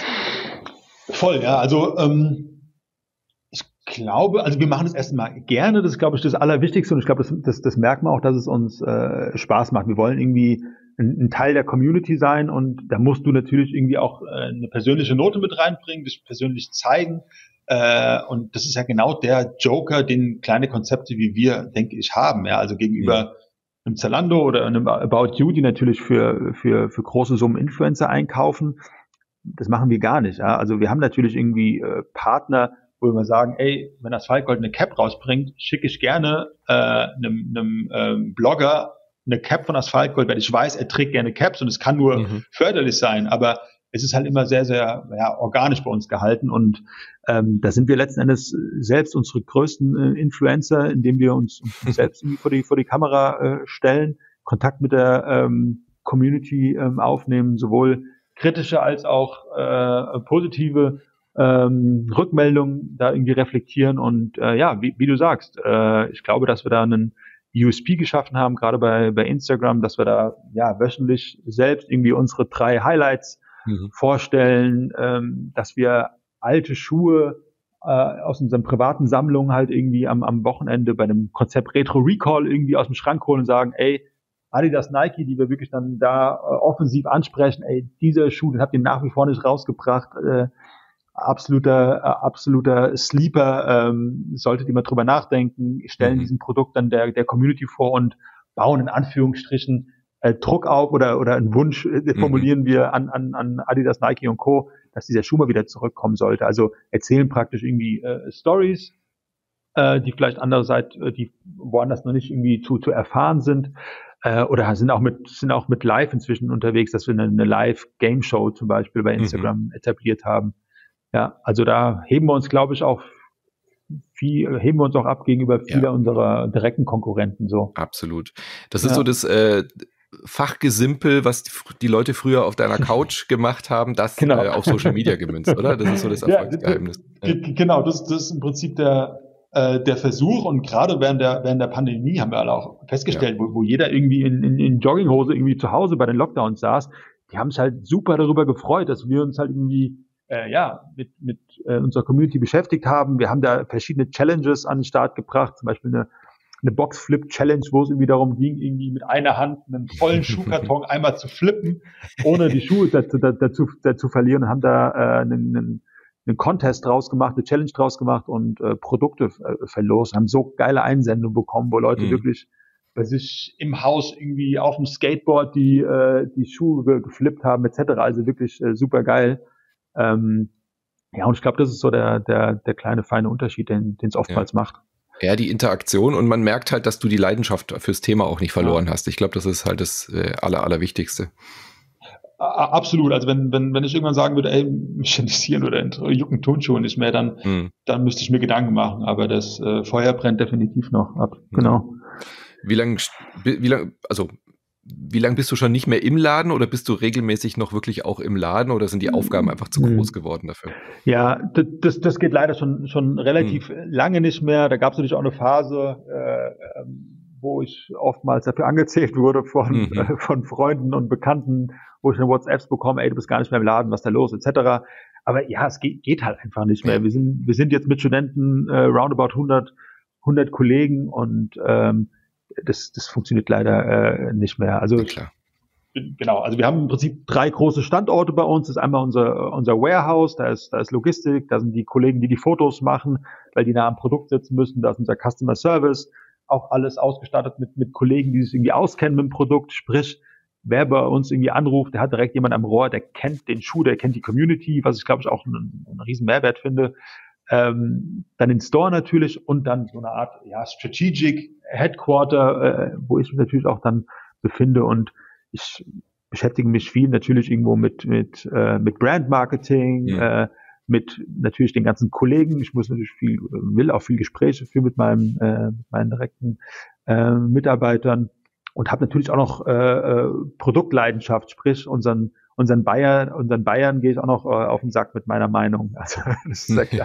[SPEAKER 2] Voll, ja. Also ähm Ich glaube, also wir machen das erstmal gerne, das ist, glaube ich, das Allerwichtigste, und ich glaube, das, das, das merkt man auch, dass es uns äh, Spaß macht. Wir wollen irgendwie ein, ein Teil der Community sein, und da musst du natürlich irgendwie auch äh, eine persönliche Note mit reinbringen, dich persönlich zeigen, äh, und das ist ja genau der Joker, den kleine Konzepte wie wir, denke ich, haben, ja, also gegenüber ja. einem Zalando oder einem About You, die natürlich für, für, für große Summen Influencer einkaufen. Das machen wir gar nicht, ja. Also wir haben natürlich irgendwie äh, Partner, wo wir sagen, ey, wenn Asphalt Gold eine Cap rausbringt, schicke ich gerne äh, einem, einem ähm, Blogger eine Cap von Asphalt Gold, weil ich weiß, er trägt gerne Caps und es kann nur mhm. förderlich sein. Aber es ist halt immer sehr, sehr ja, organisch bei uns gehalten und ähm, da sind wir letzten Endes selbst unsere größten äh, Influencer, indem wir uns, uns selbst irgendwie vor die, vor die Kamera äh, stellen, Kontakt mit der ähm, Community ähm, aufnehmen, sowohl kritische als auch äh, positive ähm, Rückmeldungen da irgendwie reflektieren und äh, ja, wie, wie du sagst, äh, ich glaube, dass wir da einen U S P geschaffen haben, gerade bei, bei Instagram, dass wir da ja wöchentlich selbst irgendwie unsere drei Highlights mhm. vorstellen, ähm, dass wir alte Schuhe äh, aus unseren privaten Sammlungen halt irgendwie am, am Wochenende bei einem Konzept Retro Recall irgendwie aus dem Schrank holen und sagen, ey, Adidas, Nike, die wir wirklich dann da äh, offensiv ansprechen, ey, dieser Schuh, den habt ihr nach wie vor nicht rausgebracht, äh, absoluter, äh, absoluter Sleeper, ähm, solltet ihr mal drüber nachdenken, stellen mhm. diesen Produkt dann der, der Community vor und bauen in Anführungsstrichen äh, Druck auf oder, oder einen Wunsch äh, formulieren mhm. wir an, an, an Adidas, Nike und Co., dass dieser Schuh mal wieder zurückkommen sollte. Also erzählen praktisch irgendwie äh, Stories, äh, die vielleicht andererseits, äh, die woanders noch nicht irgendwie zu, zu erfahren sind. Äh, oder sind auch mit, sind auch mit Live inzwischen unterwegs, dass wir eine, eine Live-Game-Show zum Beispiel bei Instagram mhm. etabliert haben. Ja, also da heben wir uns, glaube ich, auch viel, heben wir uns auch ab gegenüber vieler ja. unserer direkten Konkurrenten, so.
[SPEAKER 1] Absolut. Das ist ja. so das, äh, Fachgesimpel, was die, die Leute früher auf deiner Couch gemacht haben, das genau. äh, auf Social Media gemünzt, oder? Das ist so das Erfolgsgeheimnis.
[SPEAKER 2] Ja, ja. Genau, das, das ist im Prinzip der, äh, der Versuch und gerade während der, während der Pandemie haben wir alle auch festgestellt, ja. wo, wo jeder irgendwie in, in, in Jogginghose irgendwie zu Hause bei den Lockdowns saß, die haben sich halt super darüber gefreut, dass wir uns halt irgendwie Äh, ja, mit, mit äh, unserer Community beschäftigt haben. Wir haben da verschiedene Challenges an den Start gebracht, zum Beispiel eine, eine Box-Flip-Challenge, wo es irgendwie darum ging, irgendwie mit einer Hand einen vollen Schuhkarton einmal zu flippen, ohne die Schuhe dazu, dazu, dazu verlieren, und haben da äh, einen, einen, einen Contest draus gemacht, eine Challenge draus gemacht und äh, Produkte äh, verlost, haben so geile Einsendungen bekommen, wo Leute mhm. wirklich bei sich im Haus irgendwie auf dem Skateboard die, äh, die Schuhe ge- geflippt haben, et cetera. Also wirklich äh, super geil. Ähm, ja, und ich glaube, das ist so der, der, der kleine, feine Unterschied, den es oftmals
[SPEAKER 1] ja.
[SPEAKER 2] macht.
[SPEAKER 1] Ja, die Interaktion, und man merkt halt, dass du die Leidenschaft fürs Thema auch nicht verloren ja. hast. Ich glaube, das ist halt das äh, Aller, Allerwichtigste.
[SPEAKER 2] Absolut. Also wenn, wenn, wenn ich irgendwann sagen würde, ey, mich interessieren oder jucken Turnschuhe nicht mehr, dann, mhm. dann müsste ich mir Gedanken machen. Aber das äh, Feuer brennt definitiv noch ab. Genau.
[SPEAKER 1] Wie lange, wie lang, also Wie lange bist du schon nicht mehr im Laden oder bist du regelmäßig noch wirklich auch im Laden oder sind die Aufgaben einfach zu groß geworden dafür?
[SPEAKER 2] Ja, das, das geht leider schon, schon relativ hm. lange nicht mehr. Da gab es natürlich auch eine Phase, äh, wo ich oftmals dafür angezählt wurde von, mhm. äh, von Freunden und Bekannten, wo ich eine WhatsApps bekomme, ey, du bist gar nicht mehr im Laden, was ist da los, et cetera. Aber ja, es geht, geht halt einfach nicht mehr. Wir sind, wir sind jetzt mit Studenten äh, roundabout hundert, hundert Kollegen und ähm, Das, das funktioniert leider äh, nicht mehr. Also
[SPEAKER 1] ja, klar.
[SPEAKER 2] Genau, also wir haben im Prinzip drei große Standorte bei uns. Das ist einmal unser unser Warehouse, da ist da ist Logistik, da sind die Kollegen, die die Fotos machen, weil die nah am Produkt sitzen müssen. Da ist unser Customer Service, auch alles ausgestattet mit mit Kollegen, die sich irgendwie auskennen mit dem Produkt. Sprich, wer bei uns irgendwie anruft, der hat direkt jemand am Rohr, der kennt den Schuh, der kennt die Community, was ich glaube ich auch einen, einen riesen Mehrwert finde. Ähm, dann den Store natürlich und dann so eine Art ja Strategic Headquarter, äh, wo ich mich natürlich auch dann befinde, und ich beschäftige mich viel natürlich irgendwo mit mit äh, mit Brand Marketing, ja. äh, mit natürlich den ganzen Kollegen. Ich muss natürlich viel, will auch viel Gespräche führen mit meinem äh, mit meinen direkten äh, Mitarbeitern und habe natürlich auch noch äh, äh, Produktleidenschaft, sprich unseren Unseren Bayern, unseren Bayern gehe ich auch noch äh, auf den Sack mit meiner Meinung. Also das ist ja klar.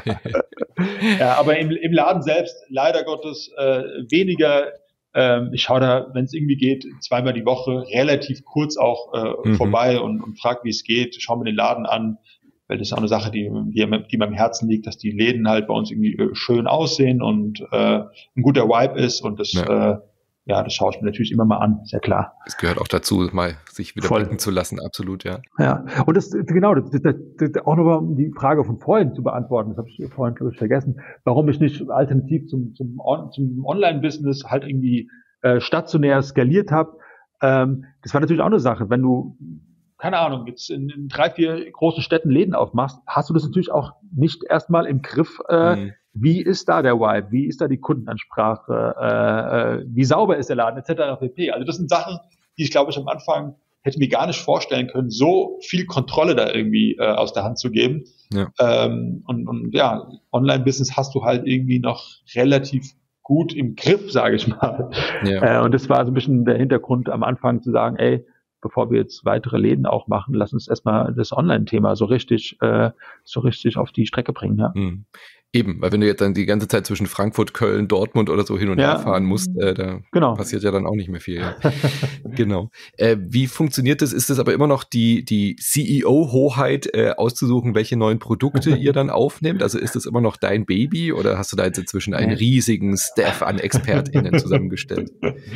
[SPEAKER 2] Ja, aber im, im Laden selbst leider Gottes äh, weniger. Ähm, ich schaue da, wenn es irgendwie geht, zweimal die Woche relativ kurz auch äh, mhm. vorbei und, und frage, wie es geht. Schaue mir den Laden an, weil das ist auch eine Sache, die, die, die mir am Herzen liegt, dass die Läden halt bei uns irgendwie äh, schön aussehen und äh, ein guter Vibe ist, und das ja. äh, Ja, das schaue ich mir natürlich immer mal an, ist ja klar.
[SPEAKER 1] Es gehört auch dazu, mal sich wieder blicken zu lassen, absolut, ja.
[SPEAKER 2] Ja, und das, genau, das, das, das auch nochmal, um die Frage von vorhin zu beantworten, das habe ich vorhin, glaube ich, vergessen, warum ich nicht alternativ zum, zum, zum Online-Business halt irgendwie äh, stationär skaliert habe. Ähm, das war natürlich auch eine Sache, wenn du, keine Ahnung, jetzt in, in drei, vier großen Städten Läden aufmachst, hast du das natürlich auch nicht erstmal im Griff, äh, mhm. Wie ist da der Vibe? Wie ist da die Kundenansprache? Äh, äh, wie sauber ist der Laden? et cetera pp. Also das sind Sachen, die ich glaube ich am Anfang hätte mir gar nicht vorstellen können, so viel Kontrolle da irgendwie äh, aus der Hand zu geben. Ja. Ähm, und, und ja, Online-Business hast du halt irgendwie noch relativ gut im Griff, sage ich mal. Ja. Äh, und das war so ein bisschen der Hintergrund am Anfang zu sagen, ey, bevor wir jetzt weitere Läden auch machen, lass uns erstmal das Online-Thema so richtig, äh, so richtig auf die Strecke bringen. Ja.
[SPEAKER 1] Mhm. Eben, weil wenn du jetzt dann die ganze Zeit zwischen Frankfurt, Köln, Dortmund oder so hin und ja, her fahren musst, äh, da genau. passiert ja dann auch nicht mehr viel. Ja. Genau. Äh, wie funktioniert das? Ist das aber immer noch die, die C E O-Hoheit, äh, auszusuchen, welche neuen Produkte ihr dann aufnehmt? Also ist das immer noch dein Baby oder hast du da jetzt inzwischen einen riesigen Staff an ExpertInnen zusammengestellt?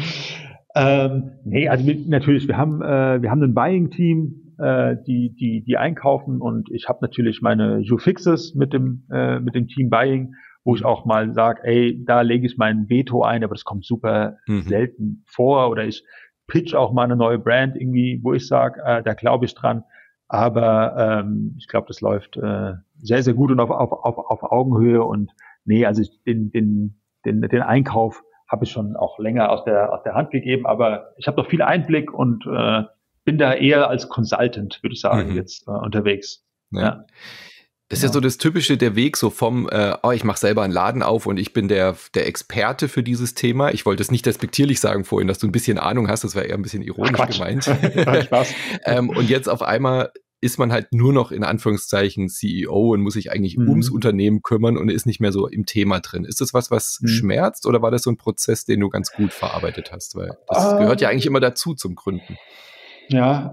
[SPEAKER 2] Ähm, nee, also wir, natürlich, wir haben, äh, wir haben ein Buying-Team, die die die einkaufen und ich habe natürlich meine YouFixes mit dem äh, mit dem Team Buying, wo ich auch mal sage, ey, da lege ich mein Veto ein, aber das kommt super mhm. selten vor, oder ich pitch auch mal eine neue Brand irgendwie, wo ich sage, äh, da glaube ich dran, aber ähm, ich glaube, das läuft äh, sehr sehr gut und auf auf auf, auf Augenhöhe und nee, also ich, den den den den Einkauf habe ich schon auch länger aus der aus der Hand gegeben, aber ich habe noch viel Einblick und äh, bin da eher als Consultant, würde ich sagen, mhm. jetzt äh, unterwegs. Ja. ja.
[SPEAKER 1] Das ist ja. ja so das Typische, der Weg so vom, äh, oh, ich mache selber einen Laden auf und ich bin der der Experte für dieses Thema. Ich wollte es nicht despektierlich sagen vorhin, dass du ein bisschen Ahnung hast, das war eher ein bisschen ironisch Ach, gemeint. Spaß. ähm, und jetzt auf einmal ist man halt nur noch in Anführungszeichen C E O und muss sich eigentlich mhm. ums Unternehmen kümmern und ist nicht mehr so im Thema drin. Ist das was, was mhm. schmerzt oder war das so ein Prozess, den du ganz gut verarbeitet hast? Weil das uh, gehört ja eigentlich immer dazu zum Gründen.
[SPEAKER 2] Ja,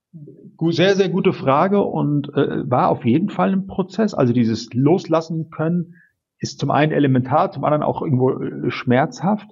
[SPEAKER 2] sehr, sehr gute Frage und äh, war auf jeden Fall ein Prozess. Also dieses Loslassen können ist zum einen elementar, zum anderen auch irgendwo äh, schmerzhaft.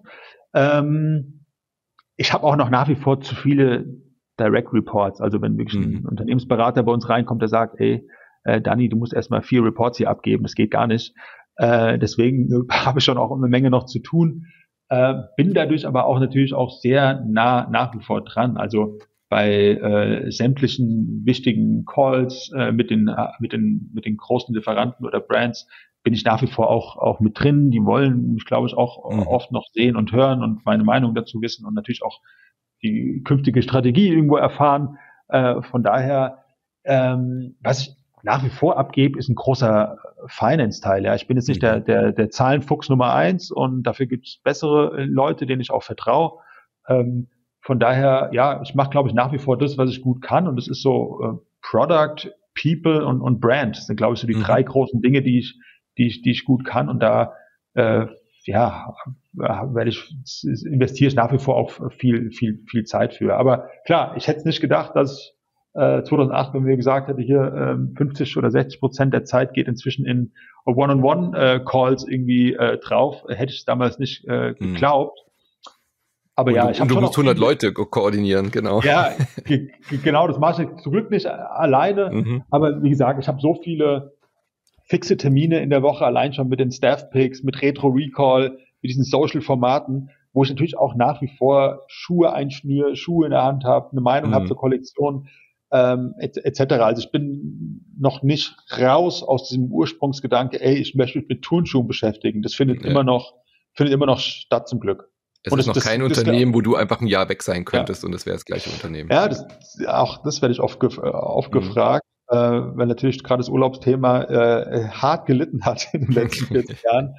[SPEAKER 2] Ähm, ich habe auch noch nach wie vor zu viele Direct Reports. Also wenn wirklich ein mhm. Unternehmensberater bei uns reinkommt, der sagt, ey, äh, Dani, du musst erstmal vier Reports hier abgeben, das geht gar nicht. Äh, deswegen äh, habe ich schon auch eine Menge noch zu tun. Äh, bin dadurch aber auch natürlich auch sehr nah nach wie vor dran. Also bei äh, sämtlichen wichtigen Calls äh, mit den äh, mit den mit den großen Lieferanten oder Brands bin ich nach wie vor auch auch mit drin. Die wollen mich, glaube ich, auch mhm. oft noch sehen und hören und meine Meinung dazu wissen und natürlich auch die künftige Strategie irgendwo erfahren. Äh, von daher, ähm, was ich nach wie vor abgebe, ist ein großer Finance-Teil. Ja, ich bin jetzt nicht mhm. der der der Zahlenfuchs Nummer eins und dafür gibt es bessere Leute, denen ich auch vertraue. Ähm, Von daher, ja, ich mache, glaube ich, nach wie vor das, was ich gut kann. Und das ist so äh, Product, People und, und Brand. Das sind, glaube ich, so die mhm. drei großen Dinge, die ich, die ich, die ich gut kann. Und da, äh, ja, werde ich, investiere ich nach wie vor auch viel, viel, viel Zeit für. Aber klar, ich hätte es nicht gedacht, dass äh, zweitausendacht, wenn wir gesagt hätte, hier äh, fünfzig oder sechzig Prozent der Zeit geht inzwischen in One-on-One-Calls äh, irgendwie äh, drauf, hätte ich damals nicht äh, geglaubt. Mhm. Aber
[SPEAKER 1] und
[SPEAKER 2] ja,
[SPEAKER 1] du,
[SPEAKER 2] ich habe
[SPEAKER 1] du musst hundert Leute ko- koordinieren, genau.
[SPEAKER 2] Ja, g- g- genau, das mache ich zum Glück nicht alleine. Mhm. Aber wie gesagt, ich habe so viele fixe Termine in der Woche, allein schon mit den Staff-Picks, mit Retro-Recall, mit diesen Social-Formaten, wo ich natürlich auch nach wie vor Schuhe einschnüre, Schuhe in der Hand habe, eine Meinung mhm. habe zur Kollektion, ähm, et, et cetera. Also ich bin noch nicht raus aus diesem Ursprungsgedanke, ey, ich möchte mich mit Turnschuhen beschäftigen. Das findet ja. immer noch, findet immer noch statt, zum Glück.
[SPEAKER 1] Es und ist das, noch kein das, Unternehmen, das, wo du einfach ein Jahr weg sein könntest ja. und es wäre das gleiche Unternehmen.
[SPEAKER 2] Ja, das, auch das werde ich oft, gef- oft mhm. gefragt, äh, weil natürlich gerade das Urlaubsthema äh, hart gelitten hat in den letzten vierzig Jahren.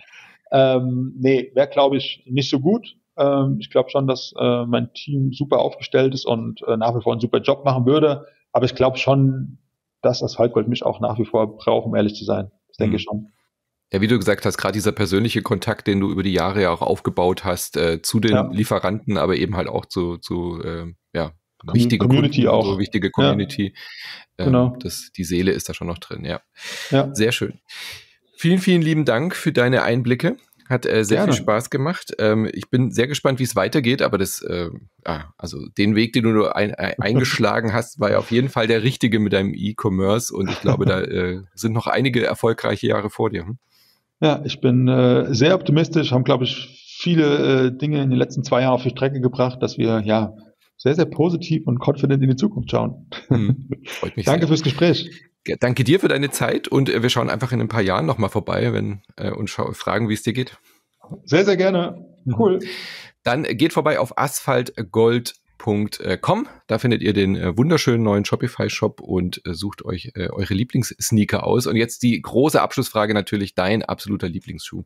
[SPEAKER 2] Ähm, nee, wäre, glaube ich, nicht so gut. Ähm, ich glaube schon, dass äh, mein Team super aufgestellt ist und äh, nach wie vor einen super Job machen würde. Aber ich glaube schon, dass Asphaltgold mich auch nach wie vor braucht, um ehrlich zu sein. Das denke mhm. ich schon.
[SPEAKER 1] Ja, wie du gesagt hast, gerade dieser persönliche Kontakt, den du über die Jahre ja auch aufgebaut hast, äh, zu den ja. Lieferanten, aber eben halt auch zu, zu äh, ja, wichtige
[SPEAKER 2] Community
[SPEAKER 1] Kunden,
[SPEAKER 2] auch.
[SPEAKER 1] So wichtige Community.
[SPEAKER 2] Ja. Genau.
[SPEAKER 1] Ähm, das, die Seele ist da schon noch drin, ja.
[SPEAKER 2] ja.
[SPEAKER 1] Sehr schön. Vielen, vielen lieben Dank für deine Einblicke. Hat äh, sehr Gerne. viel Spaß gemacht. Ähm, ich bin sehr gespannt, wie es weitergeht, aber das, äh, ah, also den Weg, den du ein, ein, eingeschlagen hast, war ja auf jeden Fall der richtige mit deinem E-Commerce und ich glaube, da äh, sind noch einige erfolgreiche Jahre vor dir. Hm?
[SPEAKER 2] Ja, ich bin äh, sehr optimistisch, haben, glaube ich, viele äh, Dinge in den letzten zwei Jahren auf die Strecke gebracht, dass wir ja sehr, sehr positiv und confident in die Zukunft schauen. Hm, freut mich Danke sehr. fürs Gespräch.
[SPEAKER 1] Ja, danke dir für deine Zeit und äh, wir schauen einfach in ein paar Jahren nochmal vorbei wenn, äh, und schau- fragen, wie es dir geht.
[SPEAKER 2] Sehr, sehr gerne. Cool.
[SPEAKER 1] Dann geht vorbei auf asphalt gold punkt com. Da findet ihr den äh, wunderschönen neuen Shopify-Shop und äh, sucht euch äh, eure Lieblingssneaker aus. Und jetzt die große Abschlussfrage natürlich, dein absoluter Lieblingsschuh.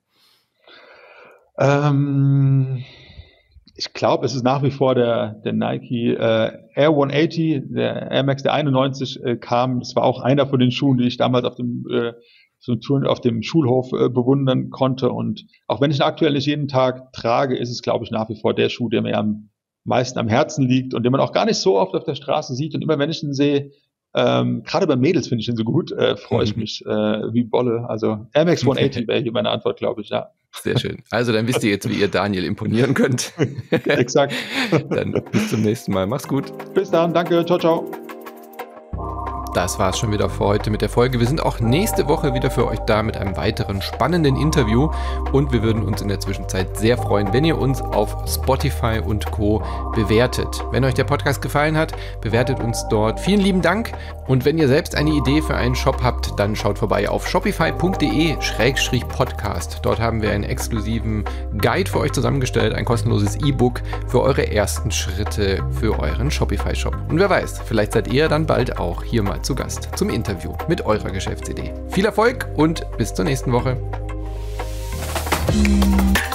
[SPEAKER 2] Ähm, ich glaube, es ist nach wie vor der, der Nike äh, Air hundertachtzig, der Air Max, der einundneunzig äh, kam. Das war auch einer von den Schuhen, die ich damals auf dem äh, so auf dem Schulhof äh, bewundern konnte. Und auch wenn ich ihn aktuell nicht jeden Tag trage, ist es, glaube ich, nach wie vor der Schuh, der mir am meisten am Herzen liegt und den man auch gar nicht so oft auf der Straße sieht. Und immer wenn ich ihn sehe, ähm, gerade bei Mädels finde ich ihn so gut, äh, freue ich mich äh, wie Bolle. Also Air Max hundertachtzig wäre hier meine Antwort, glaube ich, ja.
[SPEAKER 1] Sehr schön. Also dann wisst ihr jetzt, wie ihr Daniel imponieren könnt.
[SPEAKER 2] Exakt.
[SPEAKER 1] Dann bis zum nächsten Mal. Mach's gut.
[SPEAKER 2] Bis dann. Danke. Ciao, ciao.
[SPEAKER 1] Das war's schon wieder für heute mit der Folge. Wir sind auch nächste Woche wieder für euch da mit einem weiteren spannenden Interview und wir würden uns in der Zwischenzeit sehr freuen, wenn ihr uns auf Spotify und Co. bewertet. Wenn euch der Podcast gefallen hat, bewertet uns dort. Vielen lieben Dank und wenn ihr selbst eine Idee für einen Shop habt, dann schaut vorbei auf shopify punkt de Schrägstrich Podcast. Dort haben wir einen exklusiven Guide für euch zusammengestellt, ein kostenloses E-Book für eure ersten Schritte für euren Shopify-Shop. Und wer weiß, vielleicht seid ihr dann bald auch hier mal zu Gast zum Interview mit eurer Geschäftsidee. Viel Erfolg und bis zur nächsten Woche.